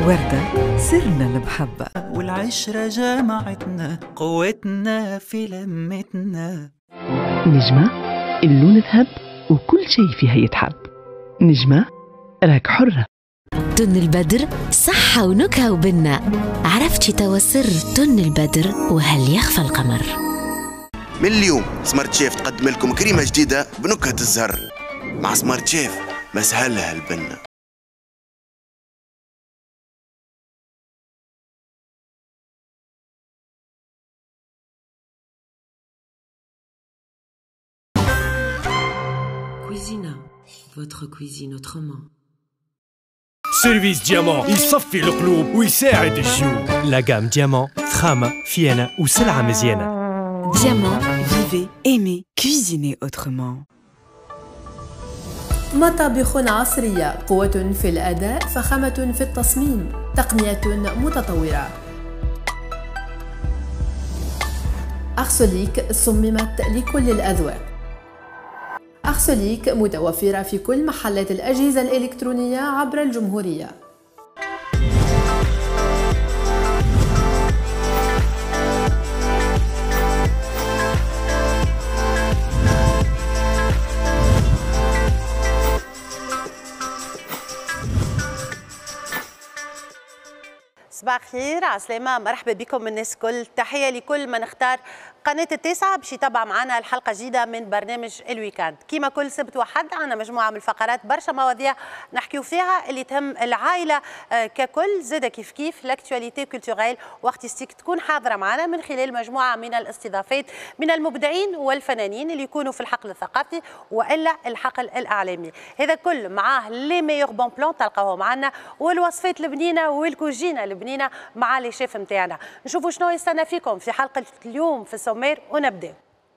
وردة سرنا المحبة، والعشرة جمعتنا، قوتنا في لمتنا. نجمة اللون ذهب وكل شيء فيها يتحب. نجمة راك حرة. تن البدر صحة ونكهة وبنة. عرفتي توا سر تن البدر وهل يخفى القمر؟ من اليوم سمارت شيف تقدم لكم كريمة جديدة بنكهة الزهر. مع سمارت شيف مسهلها البنة. Cuisina, votre cuisine autrement. سيرفيس ديامون يصفي القلوب ويساعد الشيوخ. لا جام ديامون فخامة فيانا وسلعة مزيانة. ديامون vivez, aimez, cuisinez autrement. مطابخ عصرية، قوة في الأداء، فخامة في التصميم، تقنية متطورة. أرسوليك صممت لكل الأذواق. أرسوليك متوفرة في كل محلات الأجهزة الإلكترونية عبر الجمهورية. صباح الخير، عسلامة، مرحبا بكم الناس الكل. تحية لكل من اختار قناة التاسعة باش يتابع معنا الحلقة جديدة من برنامج الويكاند. كيما كل سبت وحد عندنا مجموعة من الفقرات، برشا مواضيع نحكيو فيها اللي تهم العائلة ككل، زادة كيف كيف لاكتواليتي كولتوريل وارتستيك تكون حاضرة معنا من خلال مجموعة من الاستضافات من المبدعين والفنانين اللي يكونوا في الحقل الثقافي والا الحقل الإعلامي. هذا كل معاه لي ميور بون بلان تلقاوه معنا، والوصفات البنينة والكوجينة البنينة مع لي شيف نتاعنا. نشوفوا شنو يستنى فيكم في حلقة اليوم في السومير ونبدأ.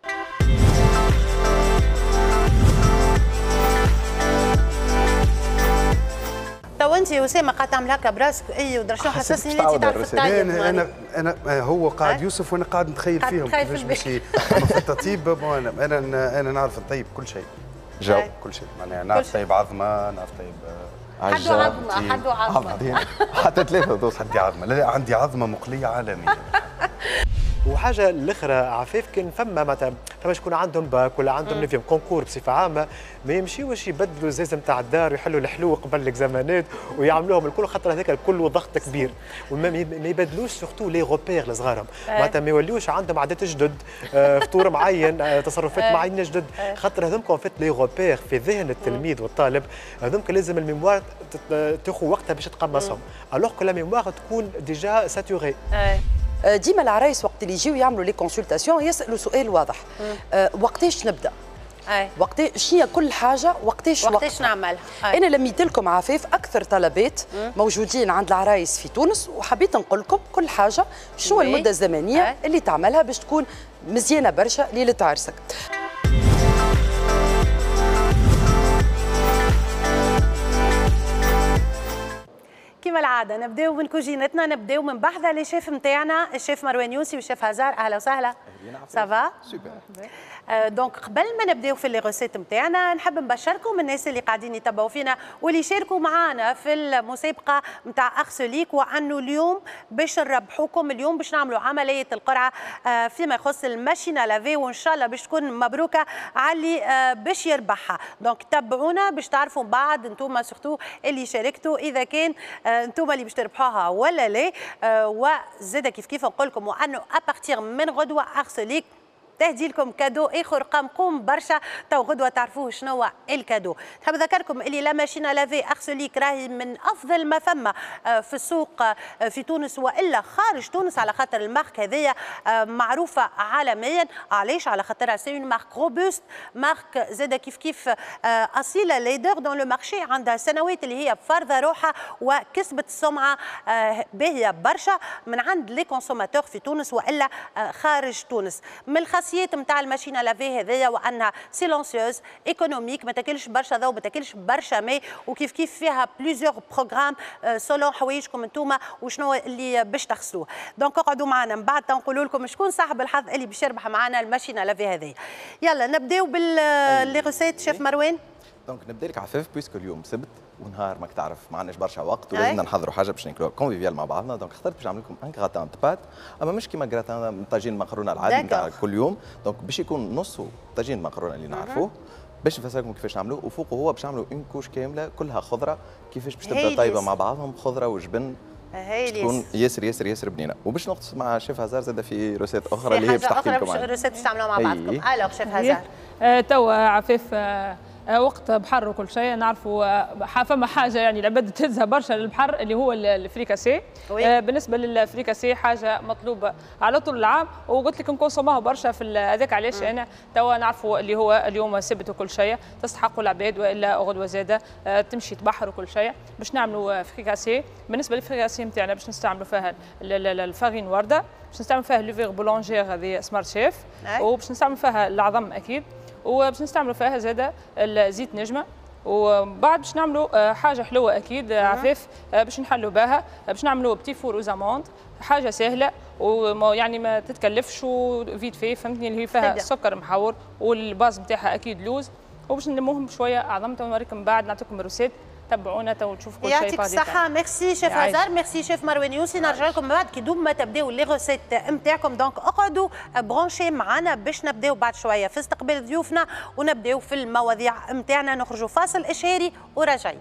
تو انت اسامه قاعد تعمل هكا براسك اي ودرشو حسسني ان انت تعرف الطايب. انا هو قاعد يوسف وانا قاعد نتخيل فيهم كيفاش باش في التطيب. انا نعرف الطيب كل شيء، جو كل شيء، معناها نعرف طيب عظمه، نعرف طيب حدو عظمه حتى ثلاثه دوس. عندي عظمه، لا عندي عظمه مقليه عالميه. وحاجه الاخرى عفاف كان فما شكون عندهم باك ولا عندهم نفيهم كونكور بصفه عامه ما يمشيوش يبدلوا الزاز نتاع الدار ويحلوا الحلو قبل الاكزامانات ويعملوهم الكل، خاطر هذاك الكل ضغط كبير، وما يبدلوش سورتو لي روبير لصغارهم، معناتها ما يوليوش عندهم عادات جدد، فطور معين، تصرفات معينه جدد، خاطر هذوك فيت لي روبير في ذهن التلميذ والطالب، هذوك لازم الميموار تاخذ وقتها باش تقمصهم، الوغ كو لا ميموار تكون ديجا ساتوري. ديما العرايس وقت اللي يجيو يعملوا لي كونسلتاسيون يسالوا سؤال واضح، وقتاش نبدا؟ وقتاش شنو كل حاجه وقتاش نعملها؟ انا لميت لكم عفاف اكثر طلبات موجودين عند العرايس في تونس، وحبيت نقول لكم كل حاجه شنو المده الزمنيه اللي تعملها باش تكون مزيانه برشا ليله عرسك. كما العادة نبداو من كوجينتنا، نبداو من بحثة للشيف نتاعنا الشيف مروان يوسي والشيف هزار. اهلا وسهلا. سافا سوبر. دونك قبل ما نبداو في لي روسيت نتاعنا نحب نبشركم الناس اللي قاعدين يتبعوا فينا واللي يشاركوا معنا في المسابقة نتاع أرسوليك، وأنه اليوم باش نربحوكم، اليوم باش نعملوا عملية القرعة فيما يخص الماشينة لافي، وإن شاء الله باش تكون مبروكة على اللي باش يربحها. دونك تابعونا باش تعرفوا بعد انتم سورتو اللي شاركتوا إذا كان انتم اللي باش تربحوها ولا لا. وزاد كيف نقول لكم وأنه أبارتيغ من غدوة أرسوليك تهدي لكم كادو اخر قمقم برشا. تو غدوه تعرفوه شنو الكادو. نحب نذكركم اللي لا ماشينه لافي أرسوليك راهي من افضل ما ثم في السوق في تونس والا خارج تونس، على خاطر المارك هذيا معروفه عالميا. علاش؟ على خاطرها سي اون مارك روبوست، مارك زاد كيف اصيله ليدر دون لو مارشي، عندها سنوات اللي هي فرضه روحها وكسبت السمعه باهيه برشا من عند لي كونسوماتور في تونس والا خارج تونس. من الخاصيات نتاع الماشينه لافي هذيا وانها سيلونسيوز ايكونوميك، ما تاكلش برشا ضوء، ما تاكلش برشا ماء، وكيف فيها بليزيور بروغرام سولون حوايجكم انتوما وشنو اللي باش تغسلوه. دونك اقعدوا معنا من بعد تنقولوا لكم شكون صاحب الحظ اللي باش يربح معنا الماشينه لافي هذيا. يلا نبداو باللي روسيت شيف مروان. دونك نبدا لك عفاف بويسكو اليوم سبت ونهار ماك تعرف ما عندناش برشا وقت ولازمنا نحضروا حاجه باش ناكلوها كونفيفيال مع بعضنا. دونك اخترت باش نعمل لكم ان غراتان دو بات، اما مش كيما غراتان طاجين المقرونه العادي نتاع كل يوم. دونك باش يكون نصه طاجين المقرونه اللي نعرفوه، باش نفسر لكم كيفاش نعملوه، وفوقه هو باش نعملوا اون كوش كامله كلها خضره كيفاش باش تبدا طيبه مع بعضهم، خضره وجبن تكون ياسر ياسر ياسر بنينه. وباش نقص مع شيف هزار زاد في روسيت اخرى اللي هي باش تحكي لكم عنها. روسيت باش تعملوها مع بعضكم. الوغ شيف هزار توا عفيف وقت بحر وكل شيء نعرفوا فما حاجه يعني العباد تهزها برشا للبحر اللي هو الفريكاسي. بالنسبه للفريكاسي حاجه مطلوبه على طول العام، وقلت لك نكونسوموها برشا في هذاك. علاش انا توا نعرفوا اللي هو اليوم سبت وكل شيء تستحقوا العباد، والا غدوه زاده تمشي تبحر وكل شيء. باش نعملوا فريكاسي. بالنسبه للفريكاسي نتاعنا باش نستعملوا فيها الفارين ورده، باش نستعمل فيها لوفيغ بولونجير هذه سمارت شيف، وباش نستعمل فيها العظم اكيد، وباش نستعملوا فيها زاده الزيت نجمه. وبعد باش نعملوا حاجه حلوه اكيد عفيف باش نحلوا بها، باش نعملوا بتي فور وزاموند، حاجه سهله ويعني ما تتكلفش وفيت في فهمتني، اللي هي فيها سكر محور والباز نتاعها اكيد لوز. وباش نلموهم شويه اعظمتهم ونوريكم بعد نعطيكم الروسيت. تبعونا تو تشوفوا كل شيء. يعطيك الصحة. ميرسي شيف هزار، ميرسي شيف مروان يوسي. نرجع لكم بعد كي دوب ما تبداو لي غوسيت نتاعكم. دونك اقعدوا برونشي معنا باش نبداو بعد شوية في استقبال ضيوفنا ونبداو في المواضيع نتاعنا. نخرجوا فاصل إشهاري وراجعين.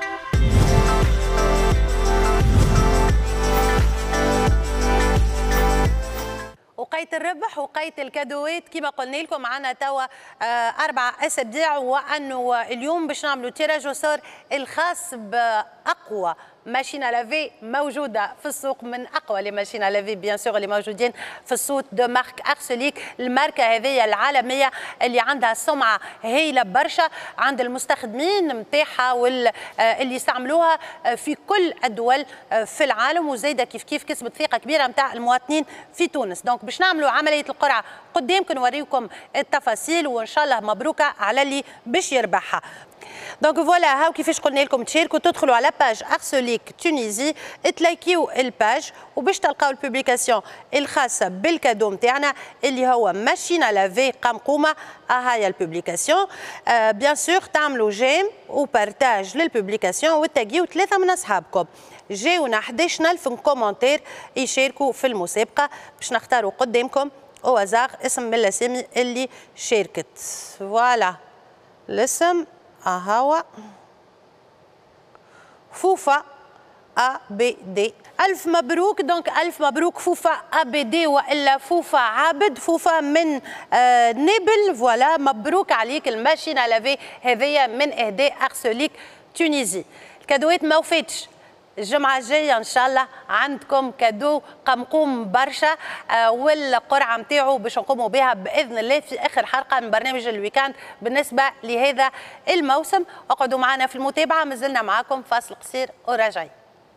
وقيت الربح وقيت الكادوات كما قلنا لكم. معنا توا 4 أسابيع، وأنه اليوم باش نعملوا تيراج وصور الخاص بأقوى ماشينة لافي موجودة في السوق، من أقوى لي ماشينة لافي بيان سور اللي موجودين في السوق دو مارك أرسليك. الماركة هذه العالمية اللي عندها سمعة هايلة برشا عند المستخدمين نتاعها واللي يستعملوها في كل الدول في العالم، وزايدة كيف كيف كسبت ثقة كبيرة نتاع المواطنين في تونس. دونك باش نعملوا عملية القرعة قدامكم نوريكم التفاصيل، وإن شاء الله مبروكة على اللي باش يربحها. دونك فوالا هاو كيفاش قلنا لكم تشاركوا. تدخلوا على باج ارسليك تونيزي، تلايكيو الباج وباش تلقاو البوبليكاسيون الخاصه بالكادو نتاعنا اللي هو ماشينه لافي قمقومه. هاي البوبليكاسيون بيان سور تعملوا جيم وبارتاج للبوبليكاسيون وتاجيو 3 من اصحابكم. جاونا 11000 كومنتير يشاركوا في المسابقه باش نختاروا قدامكم او هزار اسم من الاسامي اللي شاركت. فوالا الاسم هو فوفا ABD. ألف مبروك. دونك ألف مبروك فوفا ABD وإلا فوفا عابد. فوفا من نابل. فوالا مبروك عليك الماشينة لافي هذيا من إهداء أرسليك تونيزي. الكادوات ما وفاتش، الجمعة الجاية إن شاء الله عندكم كادو قمقوم برشا، والقرعة نتاعو باش نقوموا بها بإذن الله في آخر حلقة من برنامج الويكاند بالنسبة لهذا الموسم. اقعدوا معنا في المتابعة، مازلنا معاكم فاصل قصير وراجعين.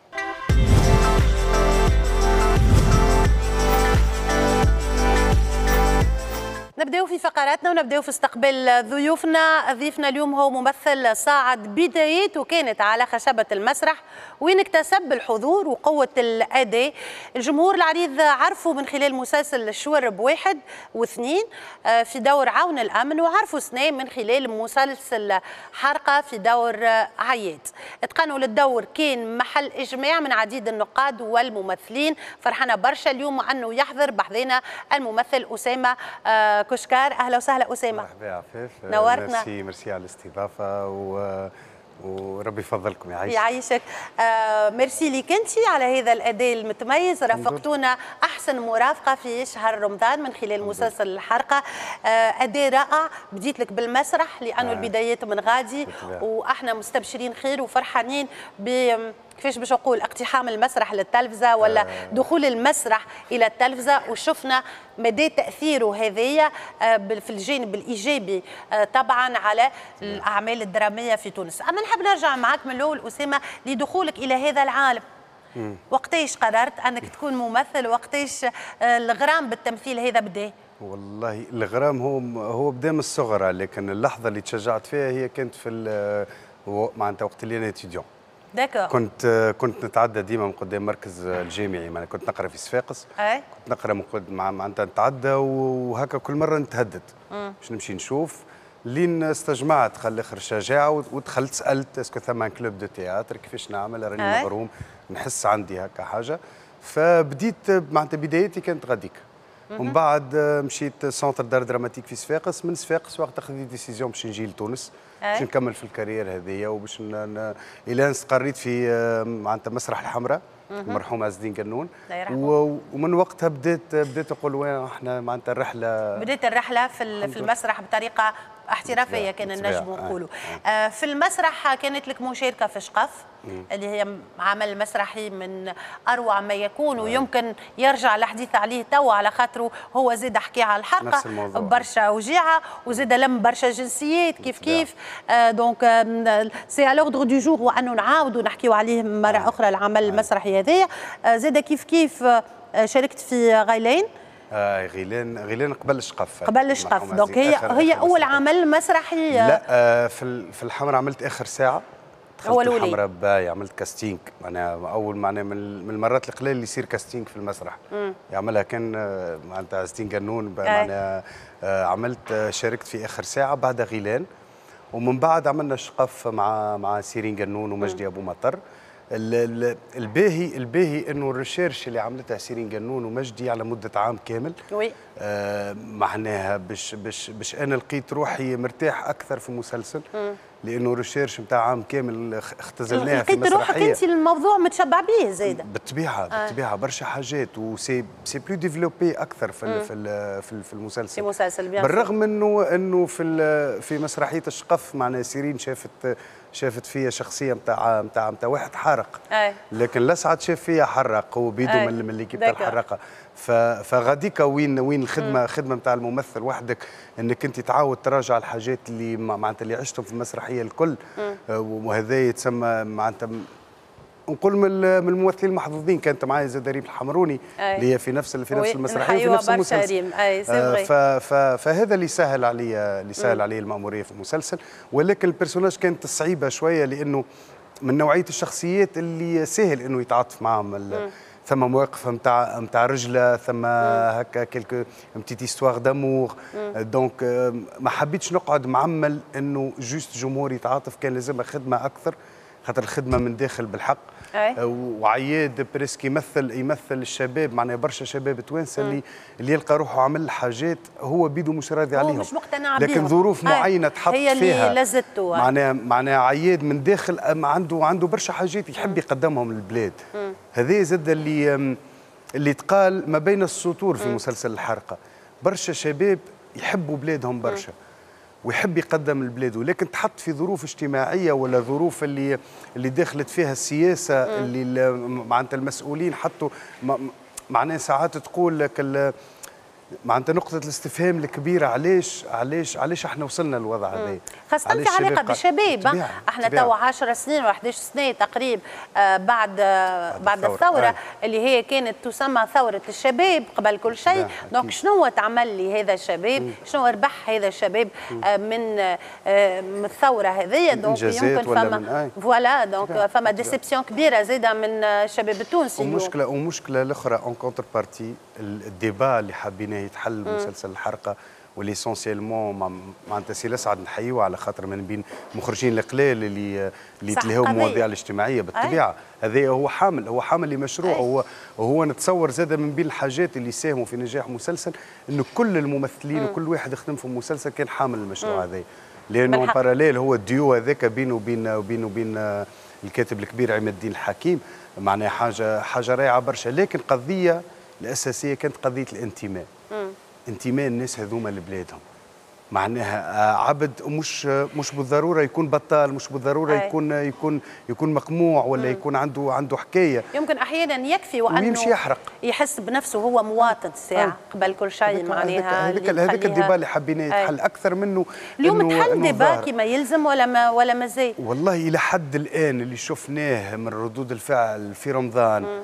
نبداو في فقراتنا ونبداو في استقبال ضيوفنا. ضيفنا اليوم هو ممثل صاعد بدايته كانت على خشبة المسرح، وين اكتسب الحضور وقوة الأداء. الجمهور العريض عرفوا من خلال مسلسل الشورب 1 و2 في دور عون الأمن، وعرفوا سنة من خلال مسلسل حرقة في دور عياد. اتقنوا للدور كان محل إجماع من عديد النقاد والممثلين. فرحنا برشا اليوم أنه يحضر بحضنا الممثل أسامة كشكار. اهلا وسهلا اسامه. مرحبا عفاف، نورتنا. ميرسي على الاستضافه وربي يفضلكم يعيشك. يعيشك. ميرسي ليك انت على هذا الاداء المتميز. رافقتونا احسن مرافقه في شهر رمضان من خلال مسلسل الحرقه. اداء رائع. بديت لك بالمسرح لانه البدايات من غادي، واحنا مستبشرين خير وفرحانين كيفاش باش نقول اقتحام المسرح للتلفزه ولا دخول المسرح الى التلفزه، وشفنا مدى تاثيره هذايا في الجانب الايجابي طبعا على الاعمال الدراميه في تونس. اما نحب نرجع معك من الاول اسامه لدخولك الى هذا العالم. وقتاش قررت انك تكون ممثل؟ وقتاش الغرام بالتمثيل هذا بدا؟ والله الغرام هو بدا من الصغر، لكن اللحظه اللي تشجعت فيها هي كانت في معناتها وقت اللي انا اتيديون. كنت نتعدى ديما من قدام مركز الجامعي، يعني كنت نقرا في صفاقس. كنت نقرا معناتها نتعدى وهكا كل مره نتهدد باش نمشي نشوف. لين استجمعت خل الاخر شجاعه ودخلت سالت اسكو ثم كلوب دو تياتر كيفاش نعمل راني مغروم نحس عندي هكا حاجه. فبديت معناتها بدايتي كانت غاديك. ومن بعد مشيت سونتر دار دراماتيك في صفاقس. من صفاقس وقت اخذت ديسيزيون باش نجي لتونس باش نكمل في الكارير هذيا وباش الى استقريت في معناتها مسرح الحمراء المرحوم عز الدين قنون. ومن وقتها بديت نقول وين احنا معناتها الرحله. بديت الرحله في المسرح بطريقه احترافيه كان النجم نقولوا. في المسرح كانت لك مشاركه في شقف اللي هي عمل مسرحي من اروع ما يكون ويمكن يرجع الحديث عليه توا على خاطره هو زاد حكي على الحلقه برشا وجيعه وزاد لم برشا جنسيات كيف دونك سي على لوردر دو جور وانه نعاودوا نحكيوا عليه مره اخرى العمل المسرحي هذايا. زاد كيف شاركت في غيلين. غيلان قبل الشقف. قبل الشقف دونك هي اول عمل مسرحي. لا في الحمراء عملت اخر ساعه. هو الاولي الحمراء باي عملت كاستينج معناها اول معناها من المرات القليله اللي يصير كاستينج في المسرح. يعملها كان معناتها عز الدين قنون معناها عملت شاركت في اخر ساعه بعد غيلان. ومن بعد عملنا شقف مع سيرين قنون ومجدي ابو مطر. الباهي انه الريشيرش اللي عملتها سيرين قنون ومجدي على مده عام كامل. وي معناها باش انا لقيت روحي مرتاح اكثر في المسلسل. لانه الريشيرش نتاع عام كامل اختزلناها في مسرحيه. لقيت روحك انت الموضوع متشبع به زايده. بالطبيعه برشا حاجات وسي بلو ديفلوبي اكثر في المسلسل. بالرغم انه في مسرحيه الشقف معناها سيرين شافت فيا شخصيه نتاع واحد حارق. لكن لسعد شاف فيا حرق هو بيدو من اللي كيف الحرقه. فغاديك وين الخدمه نتاع الممثل وحدك انك انت تعاود تراجع الحاجات اللي معناتها اللي عشتهم في المسرحيه الكل. وهذا يتسمى معناتها نقول من الممثلين المحظوظين. كانت معايا زاد ريم الحمروني اللي هي في نفس المسرحيه وفي نفس المسلسل. فهذا اللي سهل علي المأموريه في المسلسل. ولكن البرسوناج كانت صعيبه شويه لانه من نوعيه الشخصيات اللي سهل انه يتعاطف معهم. ثم مواقف نتاع رجله ثم هكا كيلكو بتيت استوار دامور. دونك ما حبيتش نقعد معمل انه جوست جمهور يتعاطف. كان لازمها خدمه اكثر خاطر الخدمه من داخل بالحق. وعياد بريسك يمثل الشباب معناها برشا شباب توانسه اللي يلقى روحه عمل حاجات هو بيدو مش راضي عليهم مش مقتنع بيهم. لكن ظروف معينه تحط هي فيها اللي لزته. معناها عياد من داخل عنده برشا حاجات يحب يقدمهم للبلاد. هذه زاد اللي تقال ما بين السطور في مسلسل الحرقه. برشا شباب يحبوا بلادهم برشا ويحب يقدم البلاد ولكن تحط في ظروف اجتماعيه ولا ظروف اللي دخلت فيها السياسه اللي معناتها المسؤولين حطوا معناها ساعات تقول لك معناتها نقطة الاستفهام الكبيرة علاش احنا وصلنا للوضع هذا. خاصة في علاقة بالشباب. احنا توا 10 سنين و 11 سنة تقريبا بعد الثورة اللي هي كانت تسمى ثورة الشباب قبل كل شيء. دونك شنو تعمل لي هذا الشباب؟ شنو ربح هذا الشباب من الثورة هذه؟ دونك يمكن فما فوالا دونك فما ديسيبسيون كبيرة زاده من الشباب التونسي. ومشكلة الأخرى اون كونتر بارتي الديبا اللي حابين يتحل مسلسل الحرقه وليسونسيالمون معناتها سي لسعد نحيوه على خاطر من بين مخرجين القلال اللي يتلهوا المواضيع الاجتماعيه بالطبيعه. هذا هو حامل لمشروع. وهو نتصور زاد من بين الحاجات اللي ساهموا في نجاح مسلسل انه كل الممثلين وكل واحد خدم في المسلسل كان حامل المشروع هذا. لانه باراليل هو الديو هذاك بينه وبين الكاتب الكبير عماد الدين الحكيم معناها حاجه رائعه برشا. لكن قضيه الأساسية كانت قضية الانتماء. انتماء الناس هذوما لبلادهم معناها عبد مش بالضرورة يكون بطال مش بالضرورة يكون مقموع ولا يكون عنده حكاية. يمكن أحيانا يكفي وأنه يحرق يحس بنفسه هو مواطن ساعة قبل كل شيء معناها. هذاك الديبا اللي حبينا يتحل أكثر منه. اليوم تحل ديبا كما يلزم ولا مازال؟ والله إلى حد الآن اللي شفناه من ردود الفعل في رمضان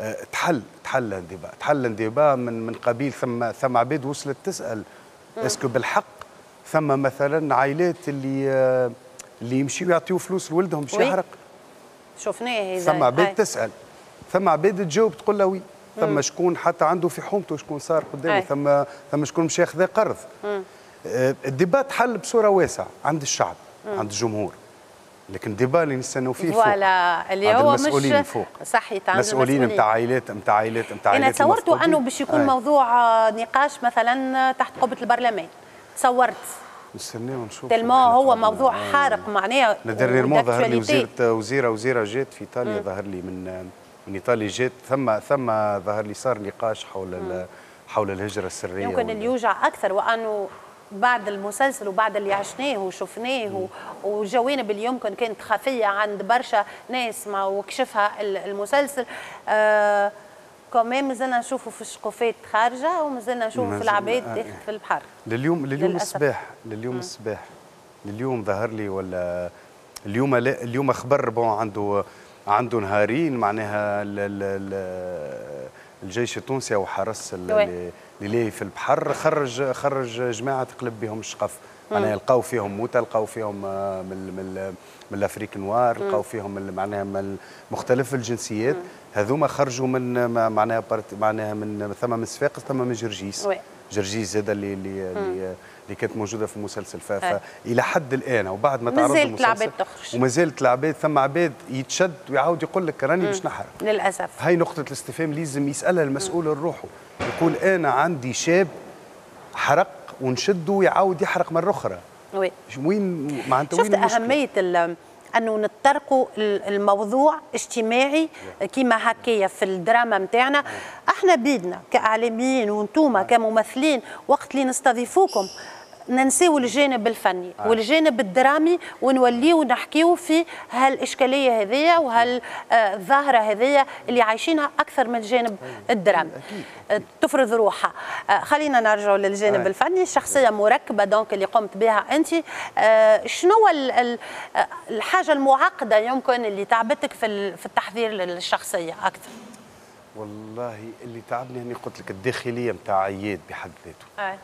تحل اندباء من قبيل ثم عباد وصلت تسال اسكو بالحق ثم مثلا عائلات اللي يمشيوا يعطيوا فلوس لولدهم باش يحرق. شفناه هذا. ثم عباد تسال ثم عباد تجاوب تقول له وي. ثم شكون حتى عنده في حومته شكون صار قدامه ثم شكون مشى ياخذ قرض. الديبات حل بصوره واسعه عند الشعب عند الجمهور، لكن الديبات اللي نستناو فيه فوق فوالا اللي هو مش فوق صحيح مسؤولين نتاع عائلات انا تصورته انه باش يكون موضوع نقاش مثلا تحت قبه البرلمان، تصورت نستناو نشوف تلمو هو موضوع حارق معناها. ديرنييرمون ظهر لي وزيره جات في ايطاليا، ظهر لي من ايطاليا جات ثم ظهر لي صار نقاش حول الهجره السريه. يمكن اللي يوجع اكثر وانه بعد المسلسل وبعد اللي عشناه وشفناه وجوانب اللي يمكن كانت خفيه عند برشا ناس ما وكشفها المسلسل، كمان مازلنا نشوفوا في الشقوفات خارجه ومازلنا نشوفوا في العباد داخل في البحر. لليوم الصباح لليوم ظهر لي ولا اليوم اخبر بون عنده نهارين معناها الجيش التونسي او حرس اللي في البحر خرج جماعه تقلب بهم الشقف، معناها لقاو فيهم موتى، لقاو فيهم من الافريك نوار، لقاو فيهم معناها من مختلف الجنسيات. هذوما خرجوا من معناها من ثم من صفاقس ثم من جرجيس. جرجيس زاد اللي كانت موجوده في المسلسل. فالى حد الان وبعد ما تعرض المسلسل العباد تخرج وما زالت العباد ثم عباد يتشد ويعاود يقول لك راني باش نحرق. للاسف هاي نقطه الاستفهام لازم يسالها المسؤول الروحي، يقول انا عندي شاب حرق ونشده ويعاود يحرق مره اخرى. وين معناتها شفت اهميه انه نطرقوا الموضوع اجتماعي كيما هكايا في الدراما نتاعنا. احنا بيدنا كاعلاميين وانتوما كممثلين وقت اللي نستضيفوكم ننسيو الجانب الفني والجانب الدرامي ونوليو نحكيو في هالاشكاليه هذيا وهالظاهره هذيا اللي عايشينها اكثر من الجانب الدرامي. تفرض روحها. خلينا نرجعوا للجانب الفني. الشخصيه مركبه دونك اللي قمت بها انت، شنو الحاجه المعقده يمكن اللي تعبتك في التحضير للشخصيه اكثر؟ والله اللي تعبني هني قلت لك الداخليه نتاع عياد بحد ذاته.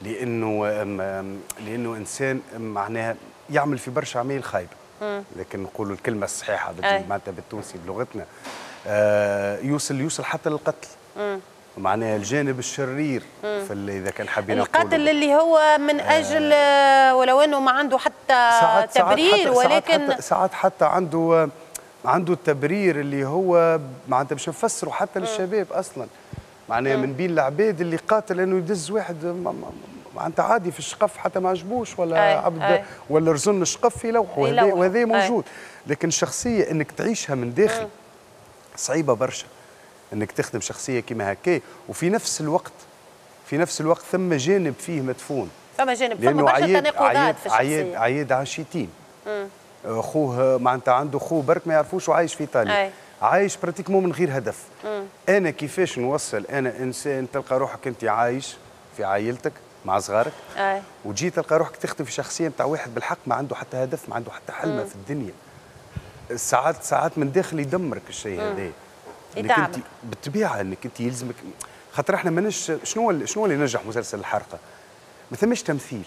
لانه انسان معناها يعمل في برشا اعمال خايبه، لكن نقولوا الكلمه الصحيحه معناتها بالتونسي بلغتنا، يوصل حتى للقتل. معناها الجانب الشرير في اذا كان حابين القتل اللي هو من اجل ولو انه ما عنده حتى تبرير، ولكن ساعات حتى عنده التبرير اللي هو معناتها باش نفسره حتى للشباب اصلا. معناها من بين العباد اللي قاتل انه يدز واحد معناتها عادي في الشقف حتى ما عجبوش ولا عبد ولا رزن الشقف في لوحه، وهذا موجود. لكن الشخصيه انك تعيشها من داخل صعيبه برشا، انك تخدم شخصيه كيما هكا وفي نفس الوقت ثم جانب فيه مدفون. ثم برشا تناقضات في الشخصيه. عياد عاشيتين اخوه معناتها عنده اخوه برك ما يعرفوش وعايش في ايطاليا، عايش براتيكمون من غير هدف. انا كيفاش نوصل انا انسان تلقى روحك انت عايش في عائلتك مع صغارك وتجي تلقى روحك تخدم في شخصيه نتاع واحد بالحق ما عنده حتى هدف، ما عنده حتى حلمه في الدنيا. ساعات من داخل يدمرك الشيء هذا. انك انت بالطبيعه انك انت يلزمك، خاطر احنا ماناش شنو اللي نجح مسلسل الحرقه؟ ما ثماش تمثيل.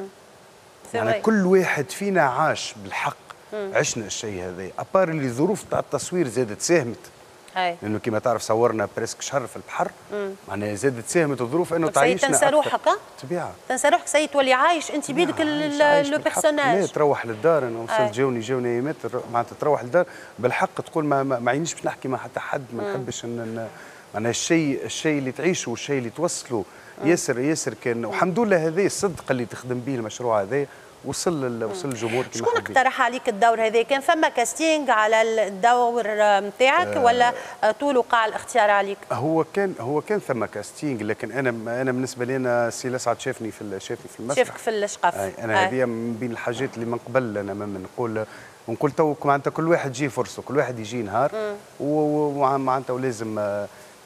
يعني كل واحد فينا عاش بالحق، عشنا الشيء هذا، ابار اللي ظروف تاع التصوير زادت ساهمت. لانه كما تعرف صورنا بريسك شهر في البحر، معناها زادت ساهمت الظروف انه تعيشنا. تنسى روحك طبيعه، تنسى روحك سي تولي عايش انت بيدك لو بيرسوناج. تروح للدار انا وصلت جوني ايامات معناتها تروح للدار بالحق تقول ما عينيش باش نحكي مع حتى حد، ما نحبش معناها الشيء اللي تعيشه والشيء اللي توصله ياسر كان. والحمد لله هذا الصدق اللي تخدم به المشروع هذا وصل للجمهور. شكون اقترح عليك الدور هذا؟ كان فما كاستينغ على الدور نتاعك ولا طول وقع الاختيار عليك؟ هو كان ثم كاستينغ، لكن انا بالنسبه لي انا سي الاسعد شافني في المسرح، شافك في الشقف. انا هذه من بين الحاجات اللي من قبل انا نقول تو معناتها كل واحد يجي فرصه، كل واحد يجي نهار ومعناتها ولازم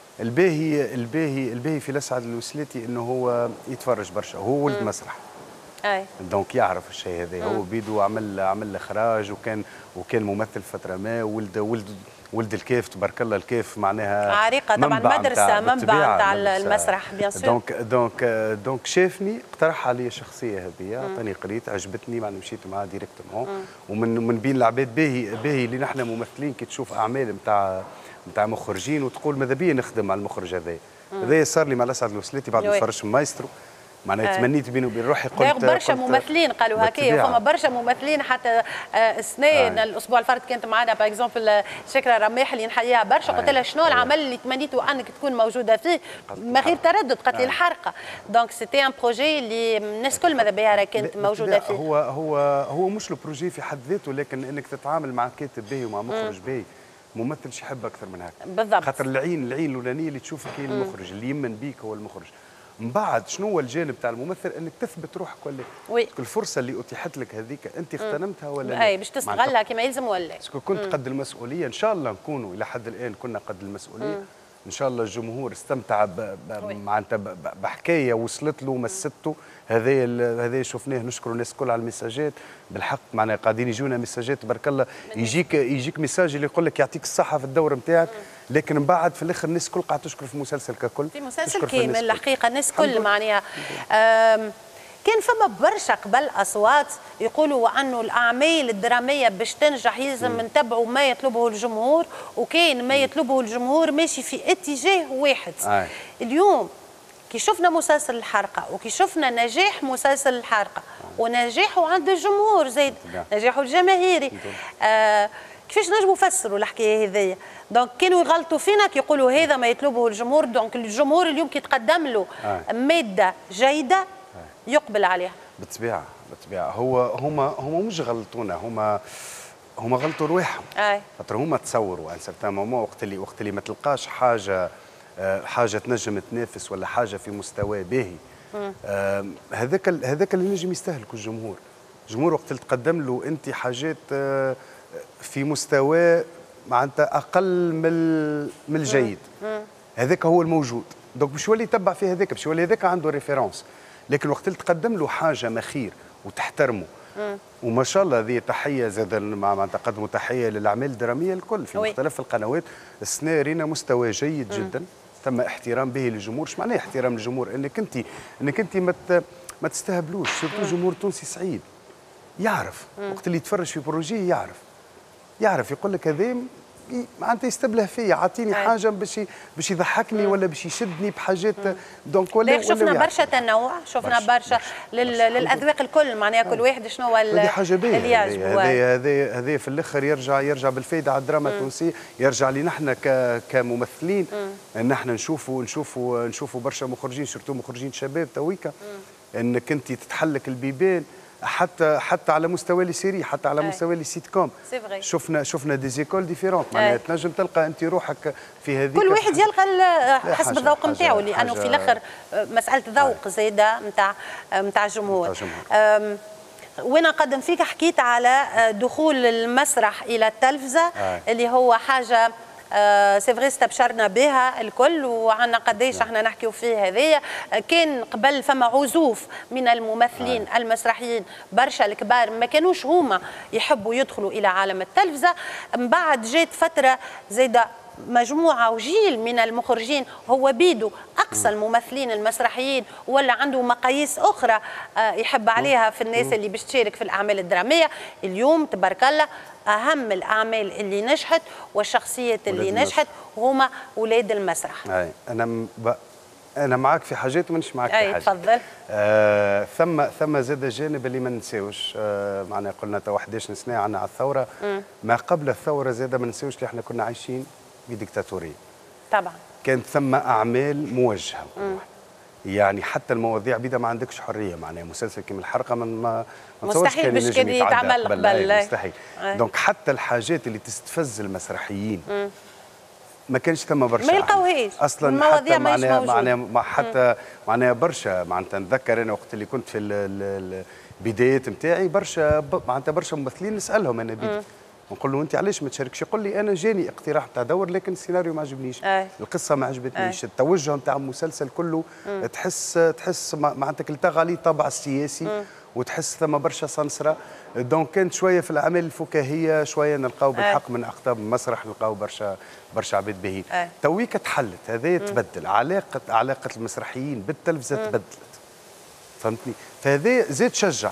الباهي في الاسعد الوسلاتي انه هو يتفرج برشا، هو ولد مسرح. دونك يعرف الشيء هذا. هو بيدو عمل اخراج وكان ممثل فتره ما. ولد الكيف تبارك الله. الكيف معناها عريقه طبعا، مدرسه منبع نتاع المسرح بيان سور. دونك شافني اقترح علي الشخصيه هذه، عطاني قريت عجبتني، معناها مشيت معاه ديريكتومون. ومن بين العباد باهي اللي نحن ممثلين كي تشوف اعمال نتاع مخرجين وتقول ماذا بيا نخدم على المخرج هذا. هذا صار لي مع الاسعد الوسلاتي بعد ما فرش مايسترو. معناها تمنيت بيني وبين روحي قلت برشا ممثلين قالوا هكايا، فما برشا ممثلين حتى السنه الاسبوع الفارط كانت معنا باغ اكزومبل شكرا رماح اللي نحييها برشا، قلت لها شنو العمل اللي تمنيتوا انك تكون موجوده فيه من غير تردد، قالت لي الحرقه. دونك سيتي ان بروجي اللي الناس كل ماذا بها كانت موجوده فيه. هو مش لو بروجي في حد ذاته، لكن انك تتعامل مع كاتب باهي ومع مخرج باهي ممثل شي يحب اكثر من هكا بالضبط. خاطر العين الاولانيه اللي تشوفك هي المخرج اللي يمن بيك هو المخرج. من بعد شنو هو الجانب تاع الممثل؟ انك تثبت روحك ولا الفرصه اللي اتيحت لك هذيك انت اغتنمتها ولا لا؟ اي باش تستغلها كما يلزم ولا؟ كنت قد المسؤوليه، ان شاء الله نكونوا الى حد الان كنا قد المسؤوليه. ان شاء الله الجمهور استمتع معناتها بحكايه وصلت له مسته. هذا شفناه، نشكر الناس الكل على المساجات. بالحق معناها قاعدين يجونا مساجات تبارك الله، يجيك مساج اللي يقول لك يعطيك الصحه في الدور نتاعك، لكن من بعد في الاخر الناس الكل قاعده تشكر في المسلسل ككل، في مسلسل كامل الحقيقه الناس الكل معناها. كان فما برشا قبل اصوات يقولوا انه الاعمال الدراميه باش تنجح يلزم نتبعوا ما يطلبه الجمهور، وكان ما يطلبه الجمهور ماشي في اتجاه واحد. اليوم كي شفنا مسلسل الحرقه وكي شفنا نجاح مسلسل الحرقه ونجاحه عند الجمهور زيد نجاحه الجماهيري، كيفاش نجموا نفسروا الحكايه هذيا؟ دونك كانوا يغلطوا فينا كي يقولوا هذا ما يطلبه الجمهور. دونك الجمهور اليوم كي تقدم له ماده جيده يقبل عليها بالطبيعه. هما مش غلطونا، هما غلطوا رواحهم. خاطر هما تصوروا ان سيرتان مومون وقت اللي ما تلقاش حاجه تنجم تنافس ولا حاجه في مستوى باهي، هذاك اللي نجم يستهلك الجمهور. الجمهور وقت اللي تقدم له انت حاجات في مستوى معناتها اقل من الجيد، هذاك هو الموجود. دونك باش يولي يتبع في هذاك، باش يولي هذاك عنده ريفيرونس. لكن وقت اللي تقدم له حاجه مخير وتحترمه، وما شاء الله هذه تحيه زاد مع تقدموا تحيه للاعمال الدراميه الكل في مختلف القنوات. السنه رينا مستوى جيد جدا، تم احترام به للجمهور. اش معناه احترام للجمهور؟ انك انت ما تستهبلوش. سيرتو الجمهور التونسي سعيد، يعرف وقت اللي يتفرج في بروجي يعرف يقول لك هذا معناتها يستبله فيا، عطيني حاجه باش يضحكني ولا باش يشدني بحاجات. دونك ولا شفنا برشا تنوع، شفنا برشا للاذواق الكل، معناها كل واحد شنو هو اللي يعجبه. هذا في الاخر يرجع بالفائده على الدراما التونسيه، يرجع لنا احنا كممثلين ان احنا نشوفوا برشا مخرجين، سورتو مخرجين شباب تويكا، انك انت تتحلك البيبان حتى على مستوى لي سيري، حتى على مستوى لي سيت كوم. شفنا دي زيكول ديفيرونت، معناها تنجم تلقى انت روحك في هذيك. كل واحد يلقى حسب الذوق نتاعو، لانه في الاخر مساله ذوق زايده نتاع الجمهور. وانا قدم فيك حكيت على دخول المسرح الى التلفزه اللي هو حاجه سي فغي استبشرنا بها الكل، وعنا قديش احنا نحكيو فيه. هذايا كان قبل فما عزوف من الممثلين المسرحيين برشا الكبار ما كانوش هما يحبوا يدخلوا الى عالم التلفزه. من بعد جات فتره زايده مجموعه وجيل من المخرجين هو بيدو اقصى الممثلين المسرحيين، ولا عنده مقاييس اخرى يحب عليها في الناس اللي باش تشارك في الاعمال الدراميه. اليوم تبارك الله اهم الاعمال اللي نجحت والشخصيات اللي نجحت هما اولاد المسرح. انا معاك في حاجات ومانيش معاك في حاجات. تفضل. ثم زاد جانب اللي ما ننساوش، معناها قلنا تو 11 سنه عنا على الثوره. ما قبل الثوره زاد ما ننساوش اللي احنا كنا عايشين بديكتاتوريه. طبعا كانت ثم اعمال موجهه، يعني حتى المواضيع بدا ما عندكش حريه. معناها مسلسل كيما الحرقه ما مستحيل باش كان يتعمل قبل. مستحيل. دونك حتى الحاجات اللي تستفز المسرحيين ما كانش ثم برشا، ما يلقاوهاش اصلا. المواضيع معناها حتى معناها برشا. معناتها نتذكر انا وقت اللي كنت في البدايات نتاعي برشا ممثلين نسالهم انا بيدي نقول له انت علاش ما تشاركش؟ يقول لي انا جاني اقتراح تاع دور لكن السيناريو ما عجبنيش، القصه ما عجبتنيش، التوجه نتاع المسلسل كله تحس معناتها التغى عليه طابع السياسي وتحس ثم برشا سنسره. دونك كانت شويه في الاعمال الفكاهيه شويه نلقاو بالحق من اقطاب المسرح نلقاو برشا عباد باهيين. تويك تحلت، هذا تبدل علاقه المسرحيين بالتلفزه تبدلت. فهمتني؟ فهذا زاد شجع.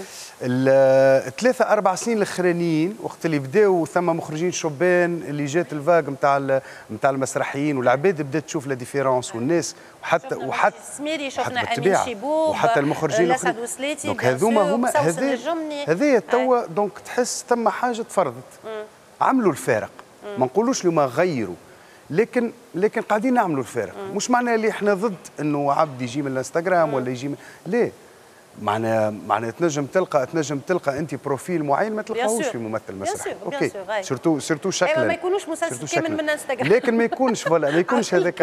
الثلاثة 4 سنين الاخرانيين وقت اللي بداوا ثم مخرجين شبان اللي جات الفاق نتاع المسرحيين والعباد بدات تشوف لا ديفيرونس والناس وحتى سميري شفنا امين شيبوب وحتى المخرجين الاسد وسليتي دونك هذوما هذايا توا دونك تحس ثم حاجه تفرضت عملوا الفارق ما نقولوش لما غيروا لكن قاعدين نعملوا الفارق مش معناه اللي احنا ضد انه عبد يجي من الانستغرام ولا يجي من ليه معناها تنجم تلقى انت بروفيل معين ما تلقاهوش في ممثل مسرحي اوكي سورتو شكلا ايوه ما يكونوش مسلسل كامل من انستغرام لكن ما يكونش ولا ما يكونش هذاك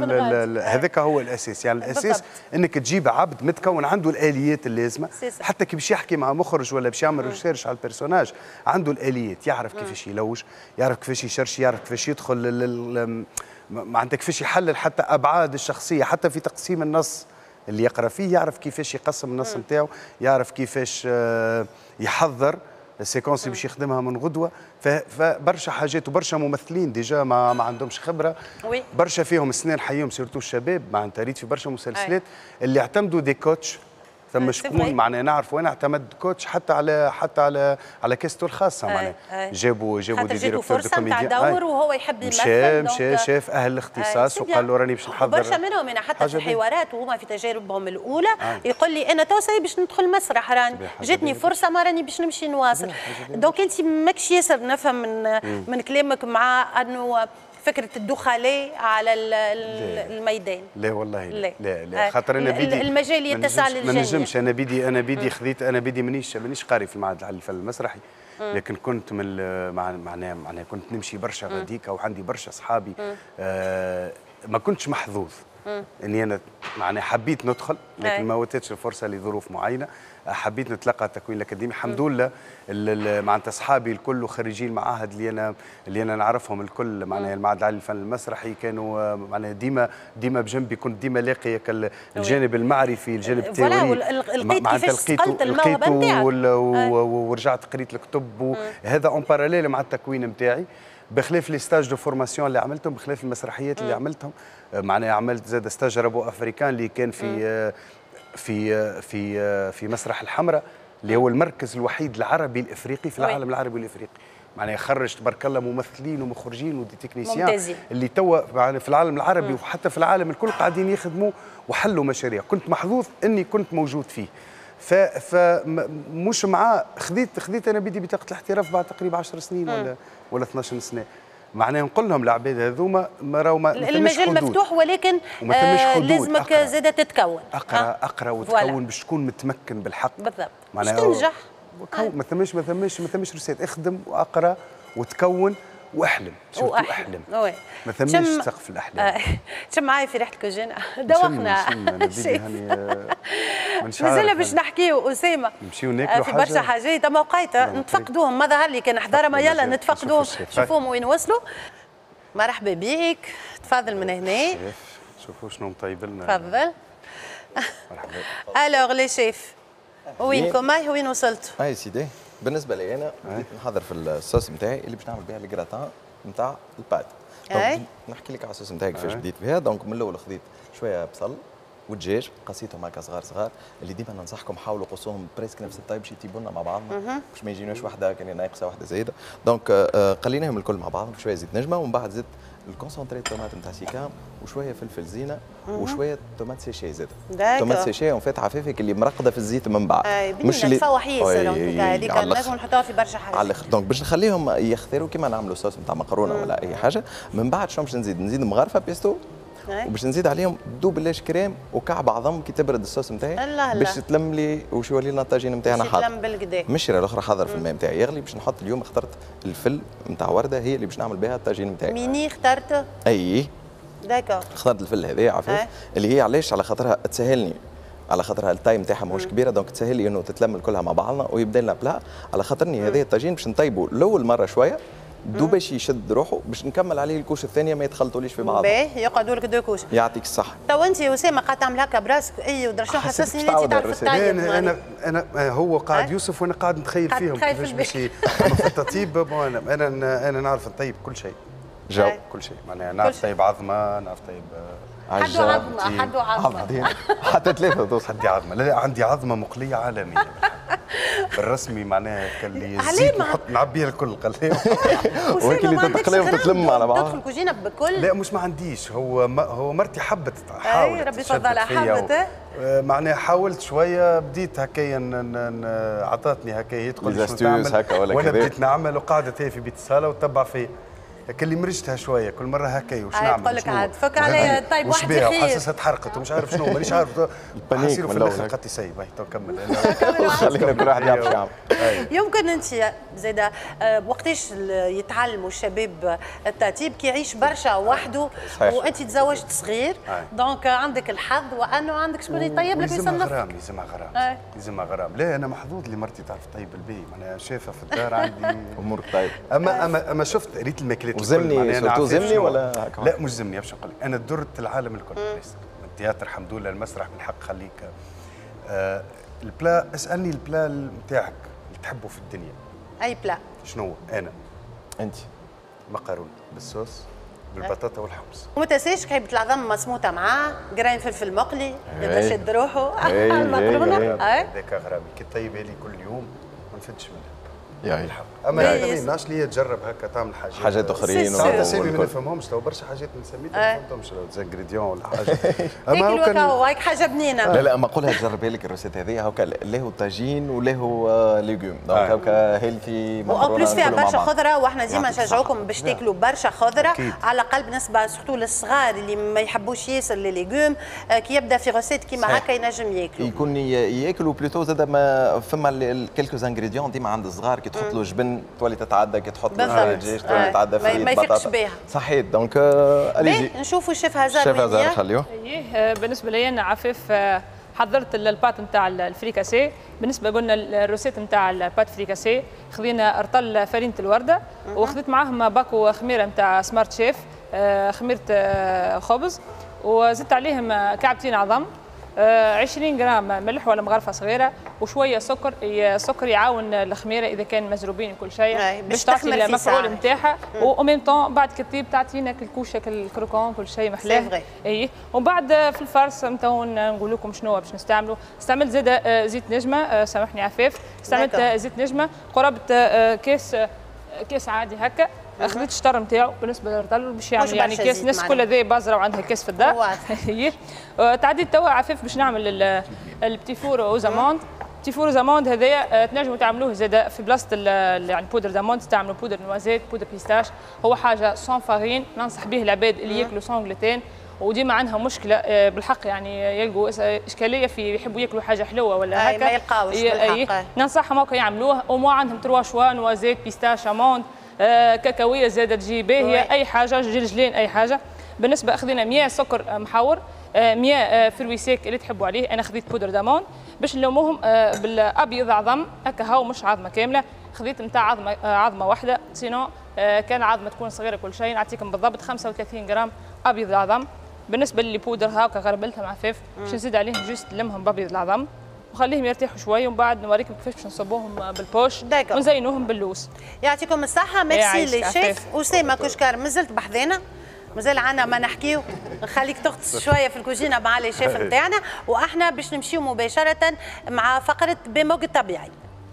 هو الاساس يعني الاساس انك تجيب عبد متكون عنده الاليات اللازمه حتى كي باش يحكي مع مخرج ولا باش يعمل ريسيرش على البيرسوناج عنده الاليات يعرف كيفاش يلوج يعرف كيفاش يشرش يعرف كيفاش يدخل معناتها كيفاش يحلل حتى ابعاد الشخصيه حتى في تقسيم النص اللي يقرا فيه يعرف كيفاش يقسم النص نتاعو يعرف كيفاش يحضر السيكونس اللي باش يخدمها من غدوه فبرشا حاجات وبرشا ممثلين ديجا ما عندهمش خبره برشا فيهم سنين حيهم سيرتو الشباب معناتها ريت في برشا مسلسلات اللي اعتمدوا دي كوتش ثم شكون معناها نعرف وانا اعتمد كوتش حتى على كيستو الخاصه معناها جابوا دي ديريكتور دو كوميديان دور وهو يحب يمثل مشى شاف اهل الاختصاص وقال له راني باش نحضر برشا منهم انا حتى في الحوارات وهما في تجاربهم الاولى يقول لي انا تو ساي باش ندخل مسرح راني جاتني فرصه ما راني باش نمشي نواصل دونك انت ماكش ياسر نفهم من كلامك مع انه فكرة الدخلاء على الميدان لا والله لا خاطر انا بدي المجال يتسع للجميع ما نجمش انا بدي خذيت انا بدي مانيش قاري في المعهد العالي للفن المسرحي لكن كنت من معناها كنت نمشي برشا غاديكا وعندي برشا اصحابي ما كنتش محظوظ اني انا معناها حبيت ندخل لكن ما وتتش الفرصه لظروف معينه حبيت نتلقى التكوين الاكاديمي الحمد لله معناتها اصحابي الكل وخريجين المعاهد اللي انا نعرفهم الكل معناها المعهد العالي للفن المسرحي كانوا معناها ديما بجنبي كنت ديما لاقي الجانب المعرفي الجانب التيوري لقيته ورجعت قريت الكتب وهذا اون باراليل مع التكوين نتاعي بخلاف لي ستاج دو فورماسيون اللي عملتهم بخلاف المسرحيات اللي عملتهم معناها عملت زاد ستاج رابو افريكان اللي كان في مسرح الحمراء اللي هو المركز الوحيد العربي الافريقي في العالم العربي والافريقي معناها يخرج تبارك الله ممثلين ومخرجين ودي تكنيسيان اللي توا في العالم العربي وحتى في العالم الكل قاعدين يخدموا وحلوا مشاريع كنت محظوظ اني كنت موجود فيه فمش معاه خذيت انا بدي بطاقه الاحتراف بعد تقريبا 10 سنين ولا 12 سنه معناها نقول لهم العباد هذوما راهو المجال مفتوح ولكن لازمك زاده تتكون اقرا وتكون باش تكون متمكن بالحق بالضبط باش تنجح ما ثماش رسالة اخدم واقرا وتكون واحلم احلم ما ثماش سقف الاحلام شم معايا في ريحه الكوجينه دوخنا مازلنا باش نحكيو اسامه نمشيو ناكلوا في برشا حاجات اما وقيت نتفقدوهم ما ظهر لي كان حضاره ما يلا نتفقدوهم شوفوهم وين وصلوا مرحبا بيك تفضل من هنا شوفوا شنو مطيب لنا تفضل مرحبا الوغ لي شيف وينكم وين وصلتوا؟ سيدي بالنسبه لي انا بديت نحضر في الصوص نتاعي اللي باش نعمل بها الجراتان نتاع الباد نحكي لك على الصوص نتاعي كيفاش بديت بها دونك من الاول خذيت شويه بصل ودجاج قصيتهم هكا صغار اللي ديما ننصحكم حاولوا قصوهم بريسك نفس الطيب باش يطيبوا لنا مع بعضنا باش ما يجيناش واحده كان ناقصه واحده زايده دونك قليناهم الكل مع بعضهم شويه زيت نجمه ومن بعد زدت الكونسونتري طوماط نتاع سيكام وشويه فلفل زينه وشويه طوماط سيشي زاد طوماط سيشي اون فيت عفيفك اللي مرقده في الزيت من بعد مش اللي تفوح ياسر هذيك لازم نحطوها في برشا حاجات دونك باش نخليهم يختاروا كيما نعملوا صوص نتاع مكرونه ولا اي حاجه من بعد شنو باش نزيد مغرفه بيستو وباش نزيد عليهم دوبلاش كريم وكعب عظم كي تبرد الصوص نتاعي باش تلم لي وش يولي لنا الطاجين نتاعنا حاضر تلم بالكدا مشري الاخرى حاضر في الماء نتاعي يغلي باش نحط اليوم اخترت الفل نتاع ورده هي اللي باش نعمل بها الطاجين نتاعي ميني اخترت داكور اخترت الفل هذايا عفيف اللي هي علاش على خاطرها تسهلني على خاطرها التايم تاعها ماهوش كبيره دونك تسهل لي انه تتلم كلها مع بعضنا ويبدا لنا بلا على خاطرني هذايا الطاجين باش نطيبه الاول مره شويه باش يشد روحه باش نكمل عليه الكوش الثانيه ما يتخلطوليش في بعض باهي يقعدوا لك دو كوش يعطيك الصحه تو انت يا اسامه قاعد تعمل هكا براسك اي ودرشو حسسني ان انت تعرف الطيب انا هو قاعد يوسف وانا قاعد نتخيل فيهم كيفاش باش في التطيب انا نعرف نطيب كل شيء كل شيء معناها نعرف طيب عظمه نعرف طيب حدو عظمه حدو عظمه حتى 3 توصل. عندي عظمه، لا عندي عظمه مقليه عالميه بالرسمي معناها اللي الزيت نحط نعبيها الكل قليه وهيك اللي تتقلي وتتلم على بعض. تدخل الكوجينه بكل. لا مش ما عنديش، هو مرتي حبت حاولت ربي يفضلها حبت معناها حاولت شويه بديت هكايا عطاتني هكايا تقول لي شنو تعمل هكا ولا وانا بديت نعمل وقعدت هي في بيت الصاله وتتبع فيا هكا اللي مرجتها شويه كل مره هكايا وش نعمل تقول لك عاد فك عليا طيب واحد خير وحاسسها تحرقت ومش عارف شنو مانيش عارف حاسير في الاخر قالت لي سي باهي تو كمل خلينا كل واحد يعرف يعمل. يمكن انت زاده وقتاش يتعلموا الشباب الترتيب كي يعيش برشا وحده وانت تزوجت صغير دونك عندك الحظ وانه عندك شكون يطيب لك ويصنف. لازمها غرام لا انا محظوظ اللي مرتي تعرف تطيب البي معناها شايفه في الدار عندي امورك طيب. اما شفت ريت الماكلات وزمني سورتو زمني ولا هكا؟ لا مش زمني باش نقول لك انا درت العالم الكل من التياتر الحمد لله المسرح من حق خليك البلا اسالني البلا نتاعك اللي تحبه في الدنيا اي بلا شنو انا انت مقارون بالصوص بالبطاطا والحمص وما تنساش كيبة العظم مسموطه معاه قراين فلفل مقلي يبدا شد روحه المقرونه هذاك غرامي كي طيبها لي كل يوم ما نفدش منها يا اما ما يمنعش ليا تجرب هكا تعمل حاجات اخرين اسامي ما نفهمهمش تو برشا حاجات نسميها ما نفهمهمش زانغريديون ولا حاجه اما هاك حاجه بنينه لا اما قولها تجربها لك الروسيت هذه هكا له طاجين وله ليغوم دونك هكا هيلثي مقرونه بلوس فيها برشا خضره واحنا ديما نشجعوكم باش تاكلوا برشا خضره على الاقل بالنسبه سورتو للصغار اللي ما يحبوش ياسر لي ليغوم كي يبدا في روسيت كيما هكا ينجم ياكلوا يكون ياكلوا بلوتو زاد ما فما كيلكو زانغريديون ديما عند الصغار كي تحط له جبن تولي تتعدى كي تحط دجاج تولي تتعدى في ما يفيقش بها صحيت دونك اليجي نشوفوا الشيف هزار الشيف هزار خليوه بالنسبه لي انا عفيف حضرت البات نتاع الفريكاسي. بالنسبه قلنا الروسيت نتاع البات فريكاسي خذينا رطل فرينه الورده وخذيت معاهم باكو خميره نتاع سمارت شيف خميره خبز وزدت عليهم كعبتين عظم 20 جرام ملح ولا مغرفه صغيره وشويه سكر. السكر يعاون الخميره اذا كان مزروبين وكل شيء باش تعطي المفعول نتاعها وميم طون بعد كطيب تعطينا كالكوشه كالكروكون كل شيء محلاه. اي وبعد في الفرص نتاو نقول لكم شنو باش نستعملوا. استعملت زاد زيت نجمه سامحني عفاف استعملت زيت نجمه قرابه كاس عادي هكا. اخذت الشطر نتاعو بالنسبه للرطل باش يعمل يعني كاس الناس كلها ذي بازره وعندها كاس في الدار. تعديت توا عفاف باش نعمل البتي فور اوزاموند. بتي فور اوزاموند هذايا تنجموا تعملوه زاد في بلاصه يعني بودر داموند تعملوا بودر نوازيت بودر بيستاش. هو حاجه سون فارين ننصح به العباد اللي ياكلوا سون جلوتين وديما عندها مشكله بالحق يعني يلقوا اشكاليه في يحبوا ياكلوا حاجه حلوه ولا هكا ما يلقاوش بالحق. ننصحهم هكا يعملوه وما عندهم 3 شوا نوازيت بيستاش اموند كاكاويه زادت تجي باهيه اي حاجه جلجلين اي حاجه. بالنسبه اخذنا 100 سكر محور 100 فروي سيك اللي تحبوا عليه. انا خذيت بودر دامون باش نلوموهم بالابيض عظم هكا هاو مش عظمه كامله. خذيت نتاع عظمه واحده سينو كان عظمه تكون صغيره كل شيء نعطيكم بالضبط 35 جرام ابيض العظم. بالنسبه للي بودر هاكا غربلتها عفاف باش نزيد عليهم جوست نلمهم بابيض العظم وخليهم يرتاحوا شويه ومن بعد نوريكم كيفاش باش نصبوهم بالبوش ونزينوهم باللوز. يعطيكم الصحه. ميرسي لي شيف اسامه كشكار. مازلت بحذانا مازال عنا ما نحكيو. نخليك تغطس شويه في الكوجينه مع لي شيف نتاعنا واحنا باش نمشيو مباشره مع فقره بموج الطبيعي.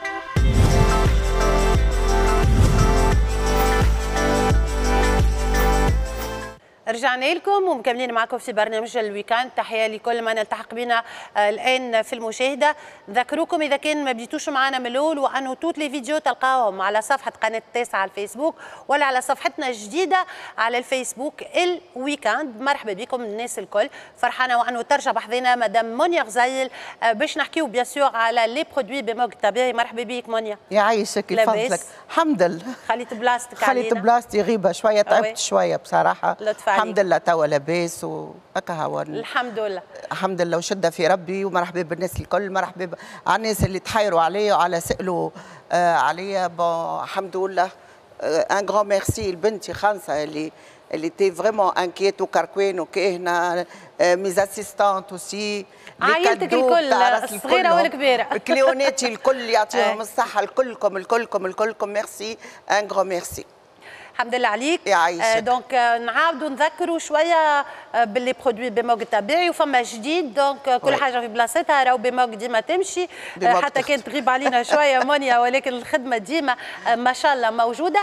رجعنا لكم ومكملين معكم في برنامج الويكاند. تحيه لكل من التحق بنا الان في المشاهده. نذكركم اذا كان ما بديتوش معنا من الاول وانه توت لي فيديو تلقاهم على صفحه قناه التاسعه على الفيسبوك ولا على صفحتنا الجديده على الفيسبوك الويكاند. مرحبا بكم الناس الكل. فرحانه وانه ترجع بحذنا مدام مونيا غزايل باش نحكيو بيان سور على لي برودوي بموج الطبيعي. مرحبا بك مونيا. يعيشك يفضلك. الحمد لله. خليت بلاصتك علينا. خليت بلاصتي غيبه شويه تعبت شويه بصراحه. الحمد لله توا لاباس وهكا هو الحمد لله. الحمد لله وشده في ربي ومرحبا بالناس الكل. مرحبا على الناس اللي تحايروا عليا وعلى سالوا عليا. بون الحمد لله. ان غران ميرسي لبنتي خانسه اللي تي فريمون انكيت وكركوين وكاهنه ميز اسيستانت اوسي عائلتك الكل الصغيره والكبيره كليوناتي الكل يعطيهم الصحه. الكلكم ميرسي ان غران ميرسي. الحمد لله عليك. يعيشك. دونك نعاودوا نذكروا شويه باللي برودوي بيموغ الطبيعي وفما جديد. دونك كل حاجه في بلاصتها، راهو بيموغ ديما تمشي حتى كانت تغيب علينا شويه مونيا، ولكن الخدمه ديما ما شاء الله موجوده.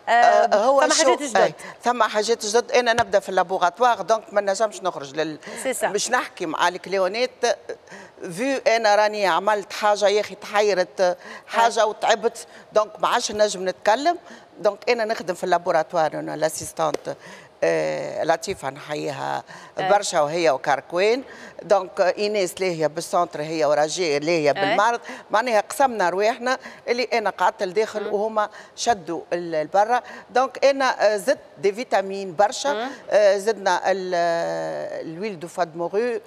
هو ثم حاجات جدد. ثم حاجات جدد. انا نبدا في اللابوغاتوار، دونك ما نجمش نخرج باش نحكي مع الكليونات فيو انا راني عملت حاجه يا اخي تحيرت حاجه وتعبت، دونك ما عادش نجم نتكلم. دونك انا نخدم في اللابوراتوار، انا لاسيستانت لطيفه نحييها برشا وهي وكاركوين. دونك ايناس لاهيه بالسونتر هي ورجاء لاهيه بالمعرض. معناها قسمنا رواحنا اللي انا قعدت لداخل وهما شدوا لبرا. دونك انا زدت دي فيتامين برشا، زدنا الويل دو فاد مورو،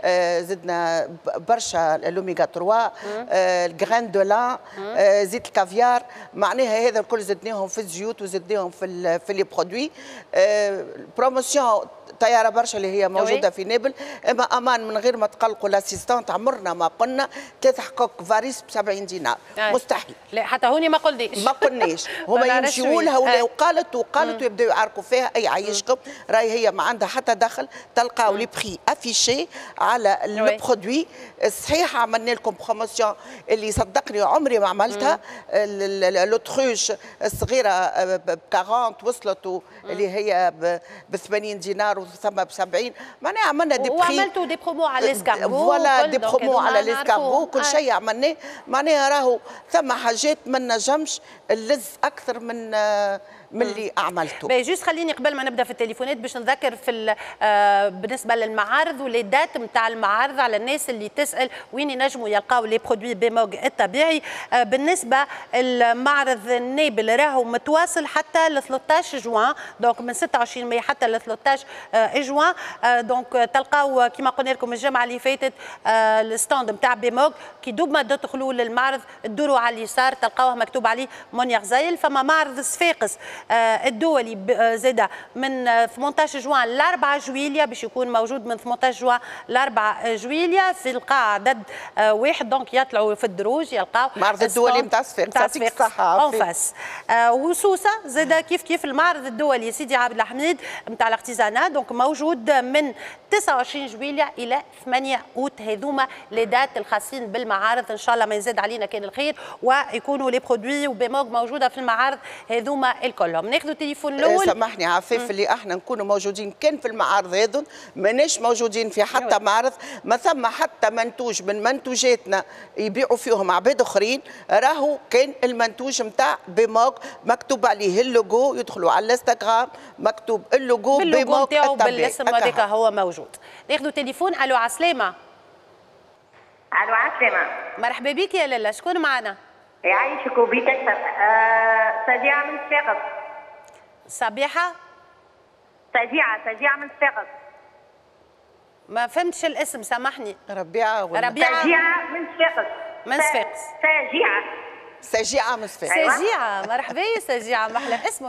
زدنا برشا الاوميغا 3، الجرين دو لان، زيت الكافيار. معناها هذا الكل زدناهم في الزيوت وزدناهم في لي برودوي. بروموسيون طياره برشا اللي هي موجوده في نابل. اما امان من غير ما تقلقوا الاسيستانت، عمرنا ما قلنا 3 حقوق فاريس ب 70 دينار، مستحيل. لا حتى هوني ما قلناش هما يمشيوا لها وقالت ويبداو يعركوا فيها. اي عايشكم راهي هي ما عندها حتى دخل. تلقاو لي بري افيشي على البرودوي. صحيح عملنا لكم بروموسيون اللي صدقني عمري ما عملتها. لوتروش الصغيره ب 40 وصلت اللي هي ب 80 دينار وثم ب 70. معناها عملنا دي بري وعملتوا دي برومو على الاسكاربو. فوالا دي برومو على الاسكاربو، كل شيء عملناه. معناها راهو ثم حاجات ما نجمش اللز اكثر من اللي عملته. باهي جوست خليني قبل ما نبدا في التليفونات باش نذكر في بالنسبه للمعارض ولي دات نتاع المعارض على الناس اللي تسال وين ينجموا يلقاو لي برودوي بيموغ الطبيعي. بالنسبه المعرض نابل راهو متواصل حتى ل 13 جوان، دونك من 26 ماي حتى ل 13 جوان. دونك تلقاو كما قلنا لكم الجمعه اللي فاتت الستاند نتاع بيموغ. كي دوب ما تدخلوا للمعرض تدوروا على اليسار تلقاوه مكتوب عليه مونيا غزايل. فما معرض صفاقس الدولي زاده من 18 جوان ل 4 جويليا، باش يكون موجود من 18 جوان ل 4 جويليا في القاعه عدد واحد. دونك يطلعوا في الدروج يلقاو المعرض الدولي نتاع صفاقس. يعطيك الصحه. اون فاس وسوسه زاده كيف المعرض الدولي سيدي عبد الحميد نتاع الارتيزانا. دونك موجود من 29 جويليا الى 8 اوت. هذوما لي دات الخاصين بالمعارض. ان شاء الله ما يزاد علينا كان الخير ويكونوا لي برودوي وبيموغ موجوده في المعارض هذوما الكل. ناخذوا التليفون الاول. سامحني عفيف اللي احنا نكونوا موجودين كان في المعارض هذون، ماناش موجودين في حتى معرض. ما ثم حتى منتوج من منتوجاتنا يبيعوا فيهم عباد اخرين. راهو كان المنتوج نتاع بيموغ مكتوب عليه اللوجو، يدخلوا على الانستغرام مكتوب اللوجو بيموغ الطبيعي بالاسم هذاك هو موجود. ناخذوا تليفون. الو عسلامه. الو عسلامه. مرحبا بك يا لاله، شكون معنا؟ يعيشك وبيك اكثر. سجيعه من صفاقس. صبيحه؟ سجيعه من صفاقس. ما فهمتش الاسم سامحني. ربيعه ولا سجيعه من صفاقس. من صفاقس. سجيعه من صفاقس. سجيعه مرحبا يا سجيعه، ما احلى اسمك.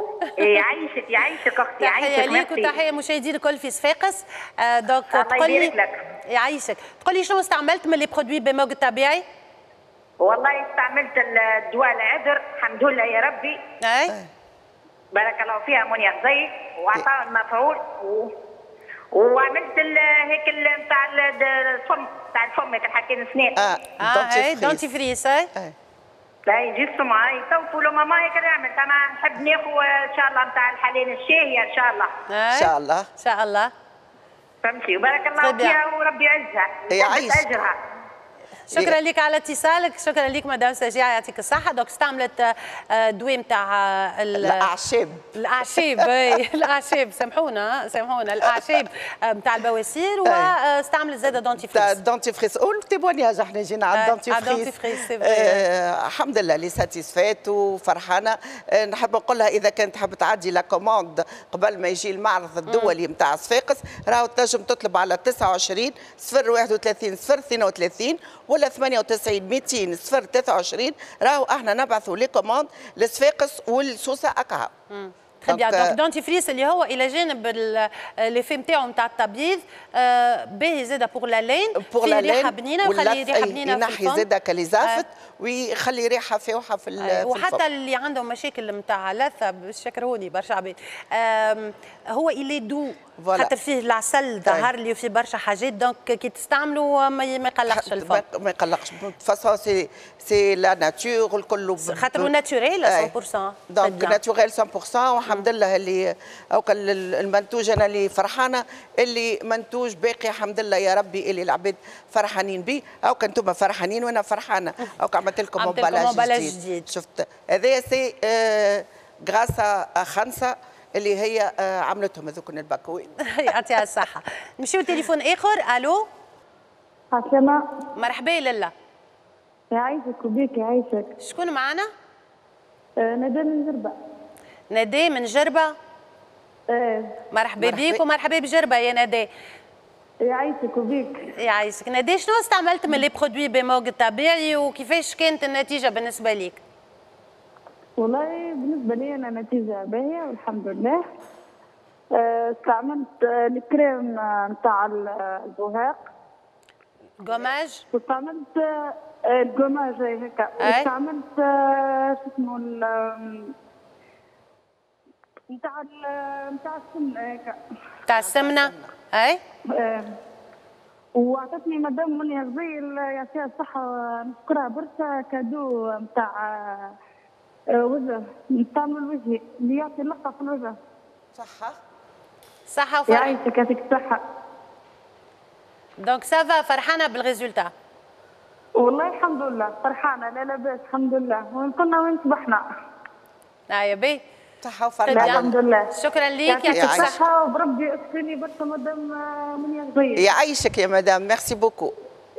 يعيشك اختي. تحيه ليك وتحيه مشاهدين الكل في صفاقس. دونك تقول لي يعيشك، تقول لي شنو استعملت من لي برودوي بيموغ الطبيعي؟ والله استعملت الدواء العذر الحمد لله يا ربي. بارك الله فيها مونيا غزايل وعطاها المفعول وعملت هيك نتاع الفم تاع الفم هيك حاطين اسنان. دونتي فريس. لا يجي السمعه يطوفوا له ماما هيك نعمل. انا نحب ناخذ ان شاء الله نتاع الحلال الشاهيه ان شاء الله. ان شاء الله. ان شاء الله. فهمتي وبارك الله فيها وربي يعزها يعيش اجرها. شكرا لك على اتصالك، شكرا لك مدام سجيعه يعطيك الصحه. دونك استعملت دواء نتاع الاعشاب. الاعشاب سامحونا الاعشاب نتاع البواسير واستعملت زاده دونتيفريس. دونتيفريس والتيبونياج احنا جينا على الدونتيفريس. الحمد لله لي ساتيسفات وفرحانه. نحب نقولها اذا كانت تحب تعدي لا كوموند قبل ما يجي المعرض الدولي نتاع صفاقس راهو تنجم تطلب على 29 031 032 ولا 98 200 023. راهو احنا نبعثوا لي كوموند لصفاقس والسوسه اكاها. تري بيان. دونك دونتيفريس اللي هو الى جانب ليفي نتاعو نتاع التبييض باهي زاده بور لا لين، في ريحه بنينه ويخلي ريحه بنينه في الفم، ينحي زاده كاليزافت ويخلي ريحه فاوحه في الفم. وحتى اللي عندهم مشاكل نتاع لثه شكروني برشا عباد، هو اللي دو خاطر فيه العسل ظهر لي وفيه برشا حاجات، دونك كي تستعملوا ما يقلقش الفم. ما يقلقش فاسون سي لا ناتور الكل خاطر ناتوريل 100%. دونك ناتوريل 100%. والحمد لله اللي هاكا المنتوج انا اللي فرحانه اللي منتوج باقي الحمد لله يا ربي اللي العباد فرحانين به. هاكا انتم فرحانين وانا فرحانه. هاكا عملت لكم امبالاج جديد. شفت هذايا سي غراسا خنسه اللي هي عملتهم هذوك الباكوين. يعطيها الصحة. نمشيو تليفون آخر. ألو. عسلامة. مرحبا لالا. يعيشك وبيك يعيشك. شكون معنا؟ ندى من جربة. ندى من جربة؟ مرحبا بيك ومرحبا بجربة يا ندى. يعيشك وبيك. يعيشك. ندى شنو استعملت من لي برودوي بموج الطبيعي وكيفاش كانت النتيجة بالنسبة ليك؟ والله بالنسبة لي أنا نتيجة باهية والحمد لله. استعملت الكريم نتاع البهاق. جوماج؟ واستعملت الجوماج هكا. واستعملت شو اسمه نتاع السمنة هكا. نتاع السمنة؟ أي؟ وعطتني مدام منيا غزيل يعطيها الصحة نشكرها برشا كادو نتاع وجه نستعمل وجهي اللي يعطي اللقطة في الوجه. صحة وفرح. يعيشك يعطيك الصحة. دونك سافا فرحانة بالريزولتا؟ والله الحمد لله فرحانة لا بأس الحمد لله. وين كنا وين صبحنا. يا بي. صحة وفرحة. الحمد لله. شكرا ليك يعطيك الصحة وبربي اكفيني برشا مدام منيا غزيل. يعيشك يا مدام ميرسي بوكو.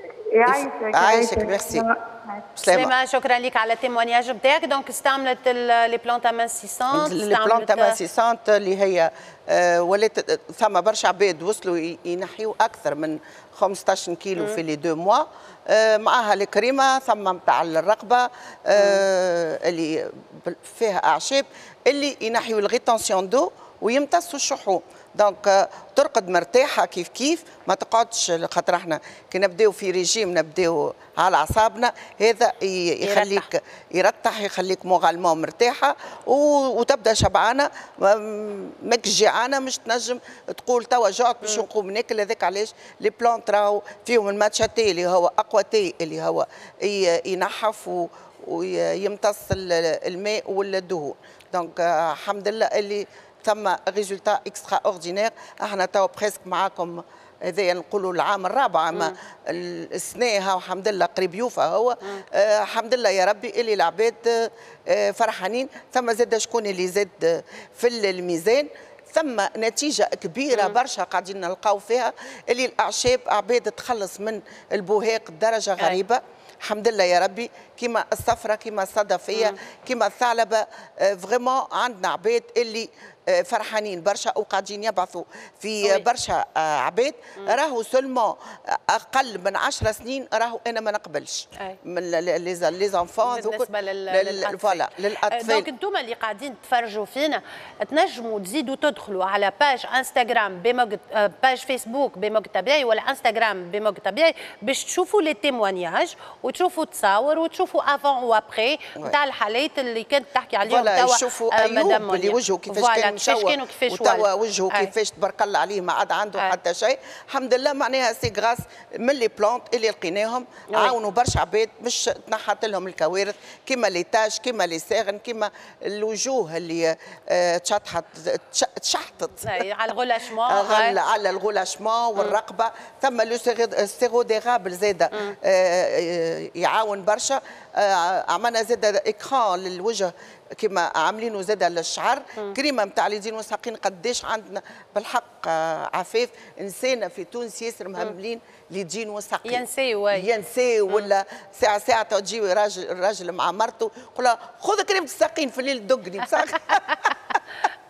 يعيشك ميرسي. سلامة. شكرا لك على التيمونياج نتاعك. دونك استعملت لي بلانت امانسيسونت. لي بلانت امانسيسونت اللي هي ولات ثم برشا عباد وصلوا ينحيوا اكثر من 15 كيلو في لي 2 موا. معاها الكريمه ثم نتاع الرقبه اللي فيها اعشاب اللي ينحيوا الغيتونسيون دو ويمتصوا الشحوم. دونك ترقد مرتاحه كيف كيف ما تقعدش خاطر احنا كي نبداو في ريجيم نبداو على اعصابنا. هذا يخليك يرتاح يخليك مورالمون مرتاحه وتبدا شبعانه ماكش جيعانه مش تنجم تقول توا جعت باش نقوم ناكل. هذاك علاش لي بلانت راهو فيهم الماتشا تي اللي هو اقوى تي اللي هو ينحف ويمتص الماء والدهون. دونك الحمد لله اللي ثم ريزولتا اكسترا اوردينير. احنا توا بريسك معاكم هذايا نقولوا العام الرابع اما السنه والحمد لله قريب يوفى هو. الحمد لله يا ربي اللي العباد فرحانين. ثم زاد شكون اللي زاد في الميزان. ثم نتيجه كبيره برشا قاعدين نلقاو فيها اللي الاعشاب عباد تخلص من البهاق بدرجه غريبه. الحمد لله يا ربي كيما الصفرة كيما الصدفية كيما الثعلبة. فريمون عندنا عباد اللي فرحانين برشا وقاعدين يبعثوا في برشا عباد. راهو سولمون اقل من 10 سنين راهو انا ما نقبلش من لي زانفون بالنسبه للاطفال. دونك انتم اللي قاعدين تفرجوا فينا تنجموا تزيدوا تدخلوا على باج انستغرام بموج، باج فيسبوك بموج طبيعي ولا انستغرام بموج طبيعي باش تشوفوا لي تيموانياج وتشوفوا تصاور وتشوفوا افون وابخي نتاع الحالات اللي كانت تحكي عليهم توا يشوفوا ايوب اللي وجهه كيفاش كان كانوا كيفاش وتوا وجهه كيفاش تبارك الله عليه ما عاد عنده حتى شيء. الحمد لله معناها سي غراس من لي بلانت اللي لقيناهم عاونوا برشا عباد باش تنحت لهم الكوارث كيما لي تاج كيما لي ساغن كيما الوجوه اللي تشحطت على الغولاشمون على الغولاشمون والرقبه. ثم لو سيروديرابل زاده يعاون برشا. عملنا زاده اكران للوجه كما عاملينه زاده للشعر. كريمه نتاع ليدين وساقين قداش عندنا بالحق عفاف نسينا في تونس ياسر مهملين ليدين وساقين ينساو ولا ساعه تجي راجل مع مرته يقول لها خذ كريمه الساقين في الليل دقني بصح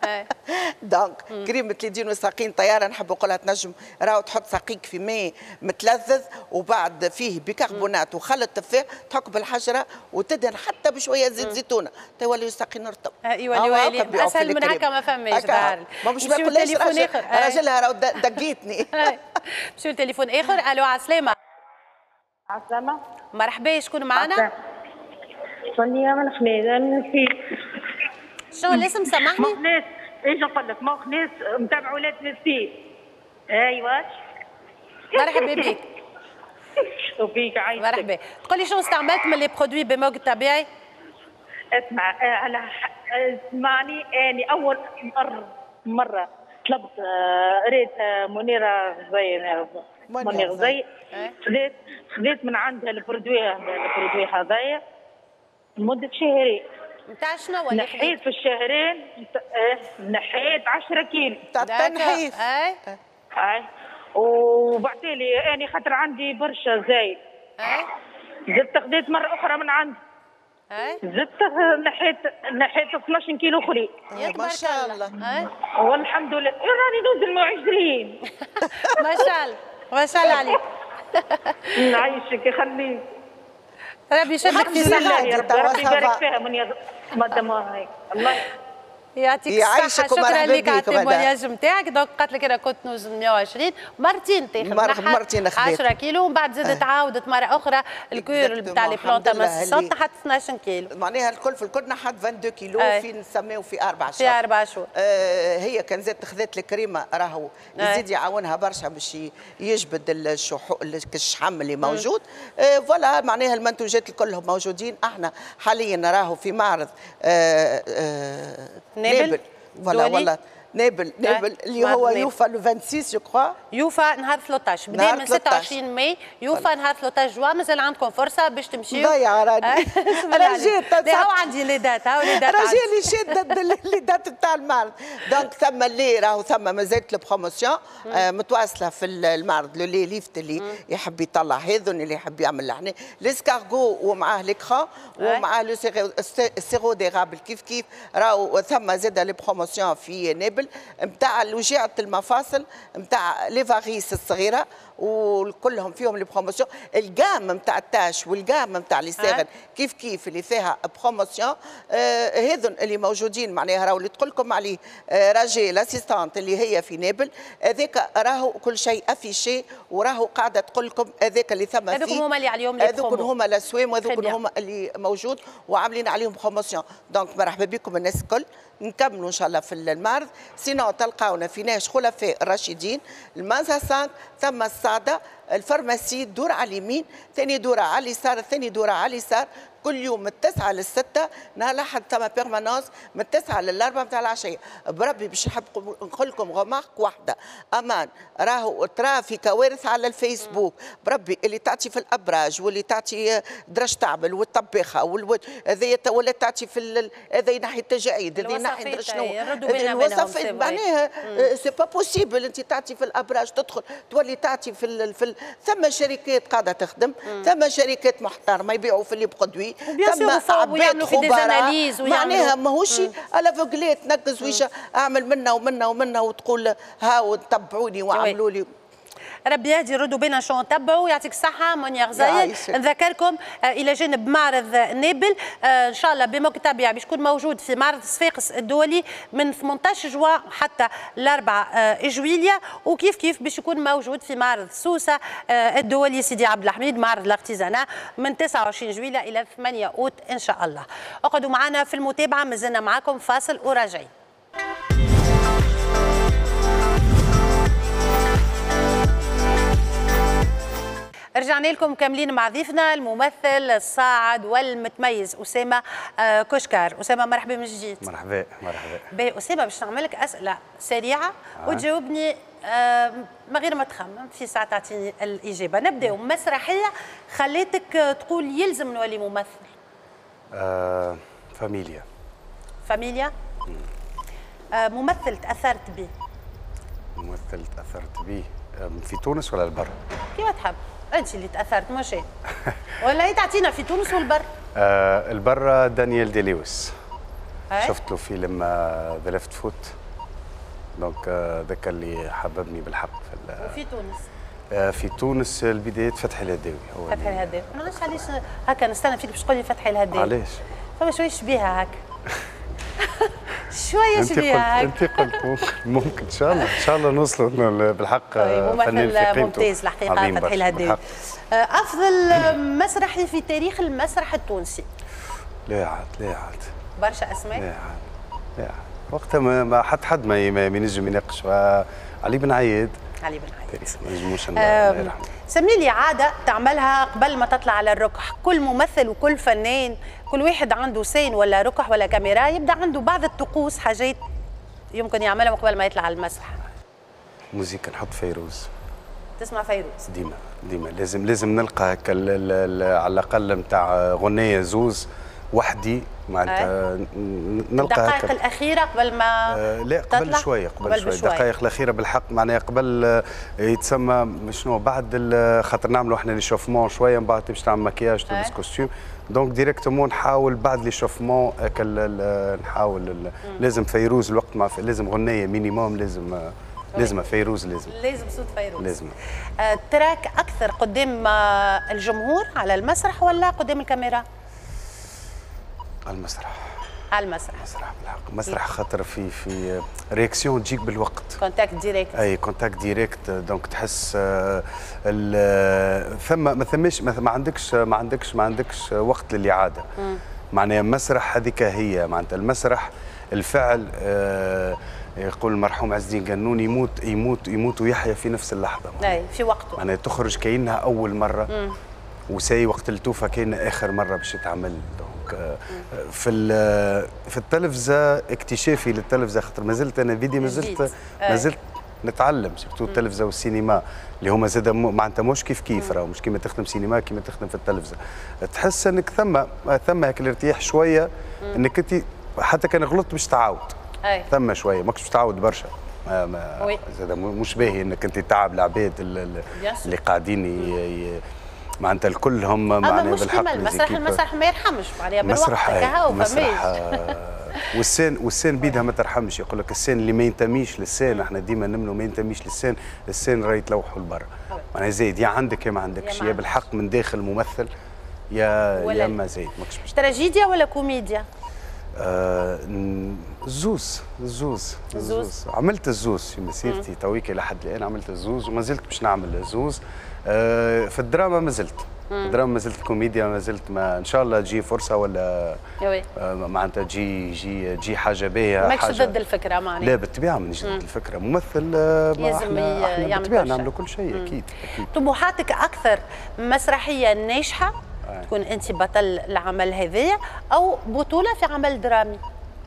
دونك كريمه اليدين والساقين طياره نحب نقولها تنجم راهو تحط ساقيك في ماء متلذذ وبعد فيه بيكربونات وخل التفاح تحك بالحجره وتدهن حتى بشويه زيت زيتونه تولي الساقين رطب. يولي اسهل من هكا ما فماش ظهر. مش ما نقولهاش راجلها راهو دقيتني. نمشيو لتليفون اخر. الو على السلامه. على السلامه. مرحبا شكون معنا؟ سونيا من خنيس من نسيت. شنو الاسم سامحني؟ مخنيس. ايش نقول لك مخنيس متابع ولاد نسيت. ايوا. مرحبا بك. وفيك عايشك. مرحبا. تقولي شنو استعملت من لي برودوي بموج الطبيعي؟ اسمع اسمعني اني اول مره طلبت ريت منيره غزي خذيت من عندها البرودوي هذايا لمده شهرين. نتاع شنو؟ نحيت في الشهرين نحيت 10 كيلو تاع التنحيف. اي وبعتيلي يعني خاطر عندي برشا زايد. زدت خذيت مره اخرى من عندي. زدت نحيت 12 كيلو اخرين. ما شاء الله. والحمد لله راني نوزن 120. ما شاء الله ما شاء الله عليك. نعيشك يخليك. ربي يشدك في صحة. ربي يبارك فيها من مدام هيك. الله يعطيك الصحة. شكرا لك على التيمونياج نتاعك. دونك قالت لك انا كنت نوزن 120 مرتين تاخذ مرتين 10 كيلو ومن بعد زادت عاودت مرة أخرى الكور نتاع لي بلونتا ماسيسون نحت 12 كيلو. معناها الكل في الكل نحت 22 كيلو في نسميو في 4 شهور. في 4 شهور. هي كان زادت خذت الكريمة راهو يزيد يعاونها برشا باش يجبد الشحم اللي موجود. فوالا معناها المنتوجات الكلهم موجودين. احنا حاليا راهو في معرض نابل. فوالا نابل اللي هو يوفا لو 26 جو كخوا. يوفا نهار 13 بدا من 26 ماي. يوفا نهار 13 جوا. مازال عندكم فرصه باش تمشيو. ضيع راني رجيت هاو عندي لي دات. هاو لي دات رجالي شاده لي دات نتاع المعرض. دونك ثم اللي راهو ثم مازالت البروموسيون متواصله في المعرض. لو لي ليفت اللي يحب يطلع هذون اللي يحب يعمل لحنا ليسكارغو ومعاه ليكران ومعاه لو سيرو ديرابل كيف راهو ثم زاد لي بروموسيون في نابل نتاع وجيعه المفاصل نتاع لي فاريس الصغيره وكلهم فيهم لي بروموسيون. الجام نتاع التاش والجام نتاع لي ساغن كيف اللي فيها بروموسيون. هذون اللي موجودين معناها راهو اللي تقول لكم عليه راجي لاسيستانت اللي هي في نابل. هذاك راهو كل شيء افيشي وراهو قاعده تقول لكم هذاك اللي ثم فيه. هذوك هما اللي عليهم لي برومو. هذوك هما الاسوام وهذوك هما اللي موجود وعاملين عليهم بروموسيون. دونك مرحبا بكم الناس الكل. نكملوا ان شاء الله في المعرض. سينو تلقاونا في ناش خلفاء الراشدين المازا 5 ثم الصعده الفارماسي دور على اليمين ثاني دوره على اليسار ثاني دوره على اليسار. كل يوم من 9 ل 6 نهار الاحد ثم بيرمانونس من 9 ل 4 نتاع العشيه. بربي باش نحب نقول لكم غمارك واحده امان راهو ترى في كوارث على الفيسبوك. بربي اللي تعطي في الابراج واللي تعطي درج تعمل والطباخه هذايا ولا تعطي في هذا ينحي التجاعيد هذا ينحي شنو الوصفات معناها سي با بوسيبل. انت تعطي في الابراج تدخل تولي تعطي في ثم شركات قاعده تخدم. ثم شركات محترمه يبيعوا في اللي برودوي. ثم عباد خبراء معناها ماهوش الافوغليت نقز ويشه اعمل منا ومنا ومنا وتقول هاو تبعوني واعملوا لي. ربي يهدي ردوا بينا شو نتبعوا. يعطيك الصحة منيا غزايل. نذكركم إلى جانب معرض نابل إن شاء الله بموج الطبيعي باش يكون موجود في معرض صفاقس الدولي من 18 جوا حتى ل 4 جويليا. وكيف باش يكون موجود في معرض سوسة الدولي سيدي عبد الحميد معرض الارتيزانا من 29 جويليا إلى 8 أوت إن شاء الله. اقعدوا معنا في المتابعة. مازلنا معكم فاصل وراجعين. رجعنا لكم كاملين مع ضيفنا الممثل الصاعد والمتميز أسامة كشكار. أسامة مرحبا من جديد. مرحبا. باهي أسامة باش نعمل لك أسئلة سريعة وتجاوبني من غير ما تخمم في ساعة تعطيني الإجابة. نبداو مسرحية خليتك تقول يلزم نولي ممثل. فاميليا. ممثل تأثرت به. ممثل تأثرت به في تونس ولا البر؟ كيما تحب. انت اللي تاثرت مش ولا هي تعطينا في تونس والبر؟ البر دانيال دي لويس. شفت له فيلم ذا ليفت فوت دونك ذاك اللي حببني بالحق وفي تونس؟ في تونس البدايات فتحي الهداوي. هو فتحي الهداوي، ما نعرفش علاش هكا نستنى فيك باش تقول لي فتحي الهداوي. علاش؟ فما شويه شبيهه هكا. شويه شبيهه هكا. انت قلت ممكن ان شاء الله نوصلوا بالحق فنان ممتاز الحقيقه فتحي الهداوي. افضل مسرحي في تاريخ المسرح التونسي؟ لا عاد برشا اسماء؟ لا عاد وقتها ما حد ما ينجم يناقش. علي بن عياد ما نجموش الله يرحمه. سمي لي عاده تعملها قبل ما تطلع على الركح. كل ممثل وكل فنان كل واحد عنده سين ولا ركح ولا كاميرا يبدا عنده بعض الطقوس، حاجات يمكن يعملها قبل ما يطلع على المسرح. موزيكا نحط فيروز. تسمع فيروز؟ ديما لازم نلقى هكا على الاقل نتاع غنيه زوز وحدي معناتها نلقى الدقائق الاخيره قبل ما لا قبل شويه الدقائق الاخيره بالحق معناها قبل يتسمى شنو بعد خاطر نعملوا احنا لي شوفمون شويه من بعد باش تعمل مكياج تلبس كوستيم دونك ديريكتومون نحاول بعد لي شوفمون نحاول لازم فيروز الوقت مع لازم غنيه مينيموم لازم فيروز لازم صوت فيروز لازم. تراك اكثر قدام الجمهور على المسرح ولا قدام الكاميرا؟ على المسرح بالحق. المسرح خاطر في رياكسيون تجيك بالوقت. كونتاكت ديريكت. اي كونتاكت ديريكت دونك تحس ما عندكش وقت للاعاده. معناها المسرح هذيك هي معناتها المسرح الفعل. يقول المرحوم عز الدين قانون يموت ويحيا في نفس اللحظه. اي في وقته. معناها تخرج كأنها اول مره وساي وقت التوفه كأنها اخر مره باش تتعمل. في التلفزه اكتشافي للتلفزه خاطر مازلت انا فيديو مازلت نتعلم سيرتو التلفزه والسينما اللي هما زاد معناتها مش كيف راهو مش كيما تخدم سينما كيما تخدم في التلفزه. تحس انك ثم هيك الارتياح شويه انك انت حتى كان غلطت باش تعاود. ثم شويه ماكش باش تعاود برشا. زاد مش باهي انك انت تعب العباد اللي قاعدين معناتها الكل هم معناها بالحق. المسرح ما يرحمش معناها بالوقت كهو والسين بيدها ما ترحمش. يقول لك السين اللي ما ينتميش للسين احنا ديما نمنوا ما ينتميش للسين راه يتلوحوا لبرا. معناها زايد يا عندك يا ما عندكش يا بالحق من داخل ممثل يا ما زايد ماكش باش. تراجيديا ولا كوميديا؟ الزوز عملت الزوز في مسيرتي تويك لحد الان عملت الزوز وما زلت باش نعمل الزوز. في الدراما ما زلت كوميديا ما زلت ان شاء الله تجي فرصه ولا معناتها تجي حاجه باهيه. ماكش ضد الفكره معناها؟ لا بالطبيعه مانيش ضد الفكره. ممثل لازم يعمل بالطبيعه نعملوا كل شيء اكيد. طموحاتك اكثر مسرحيه ناجحه تكون انت بطل العمل هذايا او بطوله في عمل درامي؟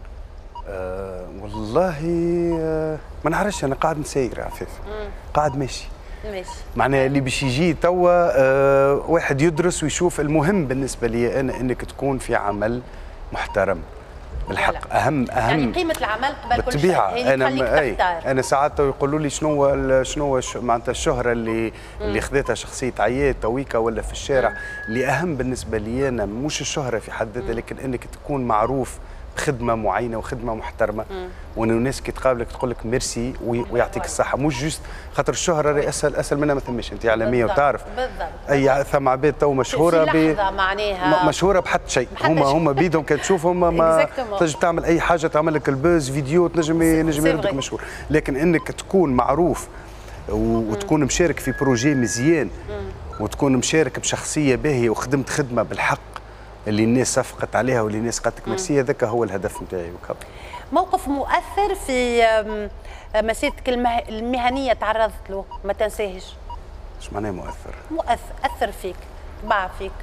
والله ما نعرفش انا قاعد نساير عفاف قاعد ماشي معناها اللي باش يجي توا واحد يدرس ويشوف. المهم بالنسبه لي انا انك تكون في عمل محترم بالحق. اهم يعني قيمه العمل قبل كل شيء. انا ساعات يقولوا لي شنو معناتها الشهره اللي خذتها شخصيه عياد تويكا ولا في الشارع. اللي اهم بالنسبه لي انا مش الشهره في حد ذاتها لكن انك تكون معروف بخدمه معينه وخدمه محترمه وانه الناس كي تقابلك تقول لك ميرسي ويعطيك الصحه. مش جوست خاطر الشهره راهي اسهل منها ما ثماش. انت اعلاميه وتعرف اي ثم عباد تو مشهوره مشهوره بحد شيء. هما بيدهم كي تشوفهم ما تنجم تعمل اي حاجه تعمل لك البوز فيديو تنجم يردك مشهور. لكن انك تكون معروف وتكون مشارك في بروجي مزيان وتكون مشارك بشخصيه باهيه وخدمت خدمه بالحق اللي الناس صفقت عليها واللي الناس قالت لك ميرسي. هذاك هو الهدف نتاعي. موقف مؤثر في مسيرتك المهنيه تعرضت له ما تنساهش؟ ايش معناه مؤثر؟ اثر فيك طبع فيك؟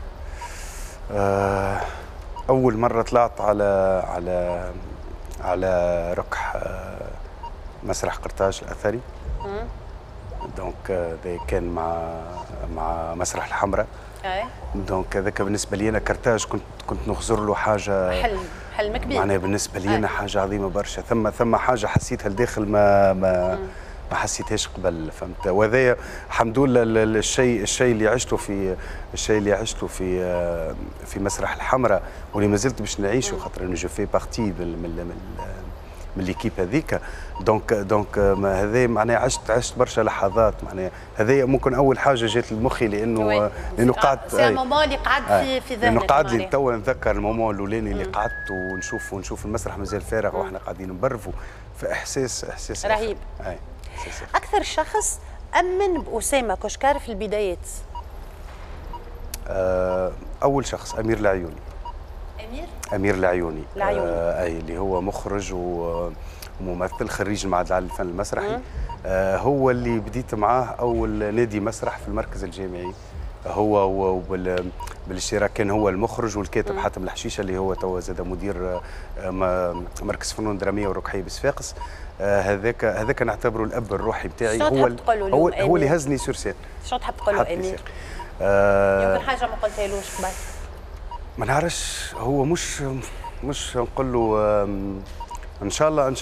اول مره طلعت على ركح مسرح قرطاج الاثري. دونك ده كان مع مسرح الحمراء. دونك هذاك بالنسبه لي انا كرتاج كنت نخزر له حاجه حلم كبير معناها بالنسبه لي انا حاجه عظيمه برشا. ثم حاجه حسيتها لداخل ما حسيتهاش قبل فهمت. وهذايا الحمد لله الشيء اللي عشته في مسرح الحمراء واللي ما زلت باش نعيشه خاطر انا جو في بارتي ليكيب هذيك. دونك هذا معناها عشت برشا لحظات، معناها هذا ممكن اول حاجه جات لمخي لانه قعدت سي مومون اللي قعد في ذهنك، لانه قعد لي تو نتذكر المومون الاولاني اللي قعدت ونشوف المسرح مازال فارغ واحنا قاعدين نبرفوا، فاحساس رهيب. اكثر شخص امن باسامه كشكار في البدايات؟ اول شخص امير العيوني. امير العيوني اي اللي هو مخرج وممثل خريج المعهد العالي للفن المسرحي. هو اللي بديت معاه اول نادي مسرح في المركز الجامعي، هو بالاشتراك كان هو المخرج والكاتب حاتم الحشيشه اللي هو توا زاد مدير مركز فنون دراميه ورقحيه بصفاقس. هذاك نعتبره الاب الروحي بتاعي، هو اللي هزني سور سين. شنو تحب تقول له امير؟ يمكن حاجه ما قلتهالوش قبل. ما نعرفش، هو مش نقول له ان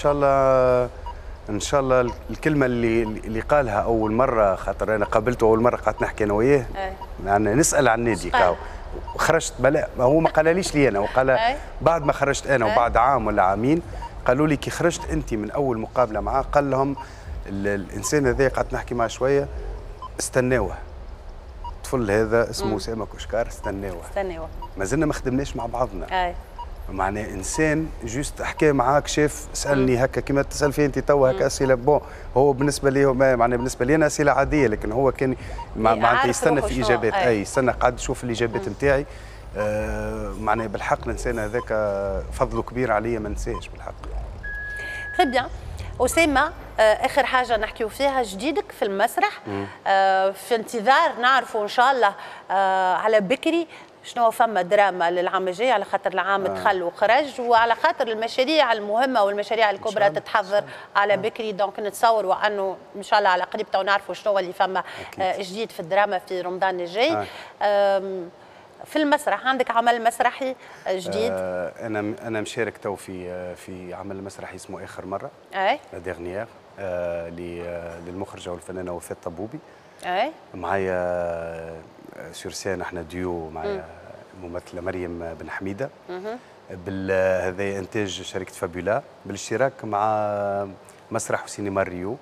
شاء الله الكلمه اللي قالها اول مره، خاطر انا قابلته اول مره قعدت نحكي انا وياه، يعني نسال عن النادي كاو خرجت بلا هو ما قالاليش لي انا، وقال بعد ما خرجت انا وبعد عام ولا عامين قالوا لي كي خرجت انت من اول مقابله معاه قال لهم الانسان هذا قعدت نحكي معاه شويه استناوه، الطفل هذا اسمه اسامه كشكار استناوه ما زلنا ما خدمناش مع بعضنا. معناه انسان جوست حكى معاك شاف سالني هكا كيما تسال فيه انت توا هكا اسئله بون، هو بالنسبه لي معناه بالنسبه لي انا اسئله عاديه، لكن هو كان معناتها يستنى في اجابات. يستنى قاعد يشوف الاجابات نتاعي. معناه بالحق الانسان هذاك فضله كبير عليا ما ننساش بالحق. تري بيان. أسامة، آخر حاجة نحكيو فيها جديدك في المسرح، في انتظار نعرفوا إن شاء الله على بكري شنو فما دراما للعام الجاي، على خاطر العام دخل وخرج، وعلى خاطر المشاريع المهمة والمشاريع الكبرى تتحضر على بكري. دونك نتصوروا أنه إن شاء الله على قريب تو نعرفوا شنو اللي فما جديد في الدراما في رمضان الجاي. في المسرح عندك عمل مسرحي جديد؟ انا مشارك تو في عمل مسرحي اسمه اخر مره لا ديرنيير للمخرجه والفنانه وفاء طبوبي. معايا سور سين احنا ديو، معايا الممثله مريم بن حميده. هذا انتاج شركه فابولا بالاشتراك مع مسرح وسينما ريو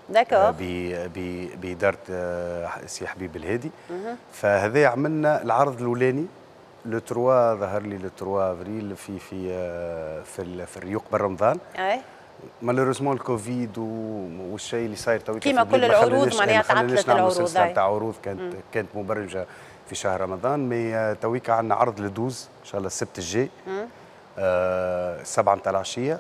بإدارة سي حبيب الهادي. فهذا عملنا العرض الأولاني لو 3 ظهر لي لو 3 افريل في الريو قبل رمضان. مالوريزمون الكوفيد والشيء اللي صاير تويك كيما كل العروض معناها تعطلت العروض. سلسلة تاع عروض كانت مبرمجة في شهر رمضان، مي تويك عندنا عرض لدوز ان شاء الله السبت الجاي 7 متاع العشيه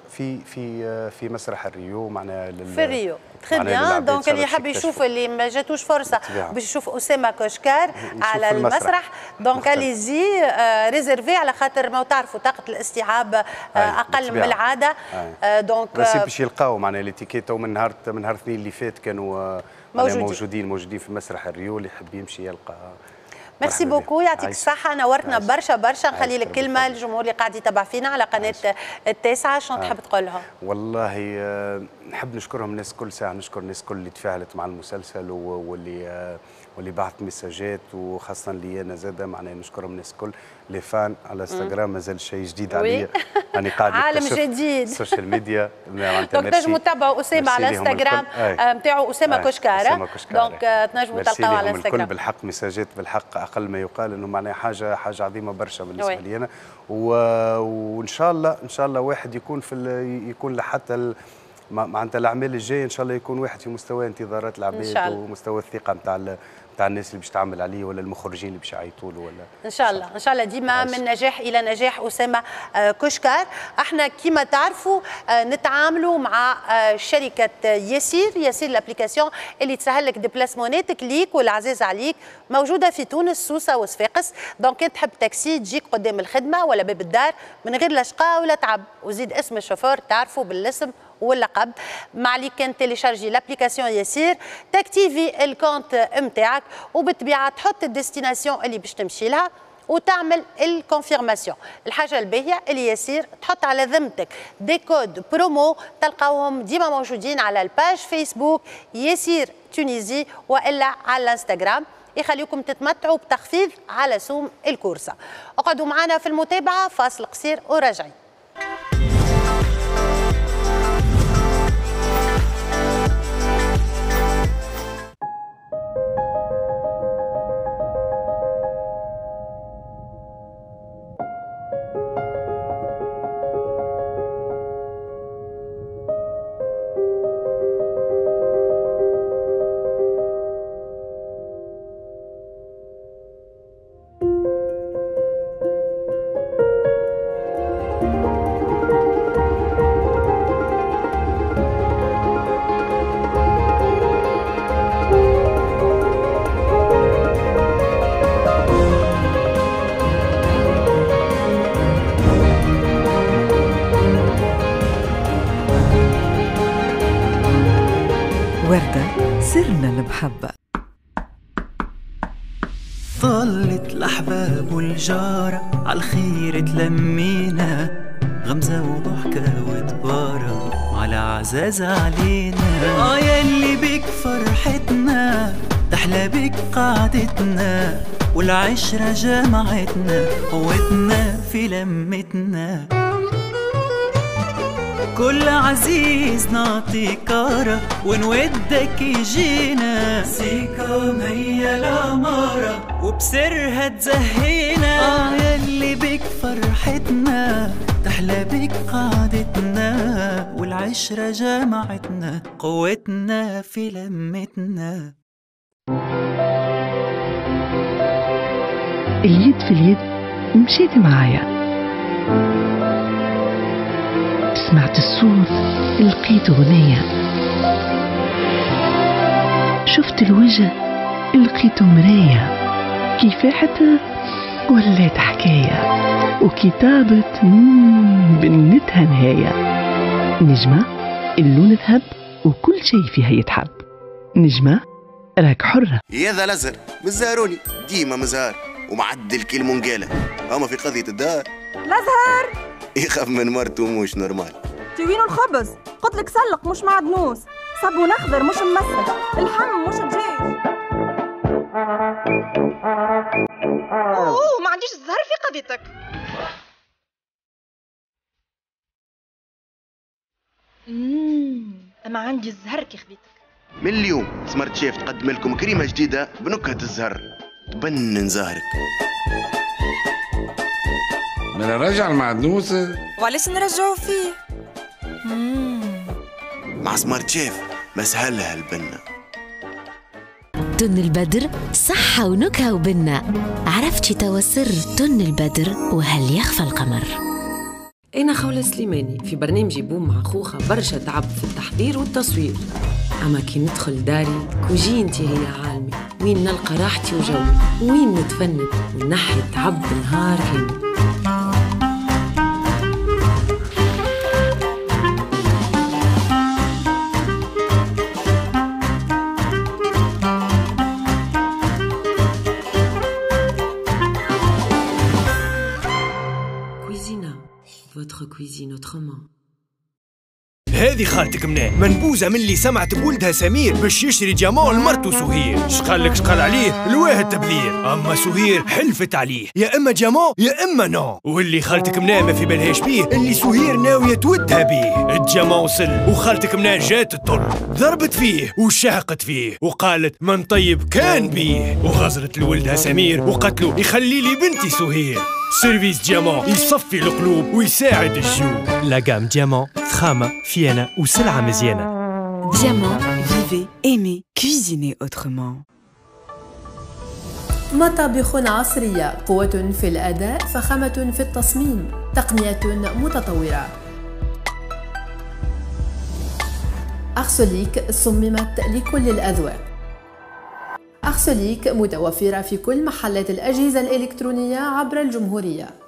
في مسرح الريو معناها في الريو. تري بيان. دونك اللي يحب يشوف اللي ما جاتوش فرصه باش يشوف اسامه كشكار على المسرح، دونك اليزي ريزيرفي على خاطر ما تعرفوا طاقه الاستيعاب اقل من العاده. دونك باش يلقاو معناها ليتيكيت من نهار اثنين اللي فات كانوا موجودين في مسرح الريو، اللي يحب يمشي يلقى. ميرسي بوكو، يعطيك الصحة، نورتنا برشا. نخلي لك كلمة للجمهور اللي قاعد يتابع فينا على قناة التاسعة، شنو تحب تقول لهم؟ والله نحب نشكرهم الناس كل ساعة، نشكر الناس كل اللي تفاعلت مع المسلسل واللي بعثت ميساجات، وخاصة لي أنا زادة معناها نشكرهم الناس كل اللي فان على انستغرام. مازال شيء جديد عليا، أنا قاعد عالم جديد السوشيال ميديا. دونك تنجموا تتابعوا أسامة على انستغرام نتاعو أسامة كشكار. دونك تنجموا تلقاو على انستغرام. الكل بالحق ميساجات بالحق أقل ما يقال، إنه معناها حاجة عظيمة برشا بالنسبة لي أنا. وإن شاء الله واحد يكون لحتى معناتها الاعمال الجايه ان شاء الله يكون واحد في مستوى انتظارات العباد ومستوى الثقه نتاع الناس اللي باش تعمل عليه، ولا المخرجين اللي باش يعيطوا له، ولا ان شاء الله ديما من نجاح الى نجاح. اسامه كشكار، احنا كيما تعرفوا نتعاملوا مع شركه يسير الابليكاسيون اللي تسهل لك ديبلاسموناتك ليك والعزيز عليك، موجوده في تونس سوسه وصفاقس. دونك كنت تحب تاكسي تجيك قدام الخدمه ولا باب الدار من غير لا شقاء ولا تعب، وزيد اسم الشوفور تعرفوا بالاسم واللقب. ما عليك كان تيليشارجي لابليكاسيون يسير، تاكتيفي الكونت نتاعك، وبالطبيعه تحط الديستيناسيون اللي باش تمشي لها وتعمل الكونفيرماسيون. الحاجه الباهيه اللي يسير تحط على ذمتك دي كود برومو تلقاوهم ديما موجودين على الباج فيسبوك يسير تونيزي والا على الانستغرام، يخليكم تتمتعوا بتخفيض على سوم الكورسه. اقعدوا معنا في المتابعه، فاصل قصير وراجعين. سرنا المحبة. طلت الأحباب والجارة عالخير تلمينا، غمزة وضحكة وتبارة وعلى عزاز علينا. ياللي بك فرحتنا تحلى بك قعدتنا، والعشرة جمعتنا قوتنا في لمتنا. كل عزيز نعطي كارة ونودك يجينا، سيكا مية العمارة وبسرها تزهينا. ياللي بك فرحتنا تحلى بك قعدتنا، والعشرة جمعتنا قوتنا في لمتنا. اليد في اليد مشيت معايا، سمعت الصوت لقيت غنية، شفت الوجه لقيته مراية، كيفاحت ولات حكاية، وكتابة بنتها نهاية. نجمة اللون ذهب وكل شي فيها يتحب. نجمة راك حرة. يا ذا الازهر مزاروني ديما مزهار ومعدل كل منقالة، اما في قضية الدار الازهر يخاف من مرته مش نورمال. وينو الخبز؟ قلت لك سلق مش معدنوس، صابون اخضر مش مسد، الحم مش دجاج. ما عنديش الزهر في قضيتك. اما عندي الزهر كي خذيتك. من اليوم سمارت شيف تقدم لكم كريمة جديدة بنكهة الزهر تبنن زهرك. من نرجع المعدنوس وعلاش نرجعوا فيه؟ مع سمارت شيف مسهلها البنة. تن البدر صحة ونكهة وبنة. عرفتي توا سر تن البدر وهل يخفى القمر؟ أنا خولة سليماني، في برنامجي بوم مع خوخة برشا تعب في التحضير والتصوير، أما كي ندخل داري كوجينتي هي عالمي، وين نلقى راحتي وجوي، وين نتفنن ونحي التعب نهار كامل. Votre cuisine autrement. هذه خالتك منبوزة من اللي سمعت بولدها سمير باش يشري جمال مرتو سهير. شقال عليه الواحد تبذير، اما سهير حلفت عليه يا اما جمال يا اما نو. واللي خالتك ما في بالهاش بيه اللي سهير ناوية تودها بيه. الجما وصل وخالتك جات الطل، ضربت فيه وشهقت فيه وقالت من طيب كان بيه، وغزرت لولدها سمير وقالت له يخلي لي بنتي سهير. سيرفيس ديامون يصفي القلوب ويساعد الجيوب. لاغام ديامون فخامة فيانا وسلعة مزيانة. Diamant, vivez, aimez, cuisinez autrement. مطابخ عصرية، قوة في الأداء، فخامة في التصميم، تقنية متطورة. أرسوليك صممت لكل الأذواق. أرسوليك متوفرة في كل محلات الأجهزة الإلكترونية عبر الجمهورية.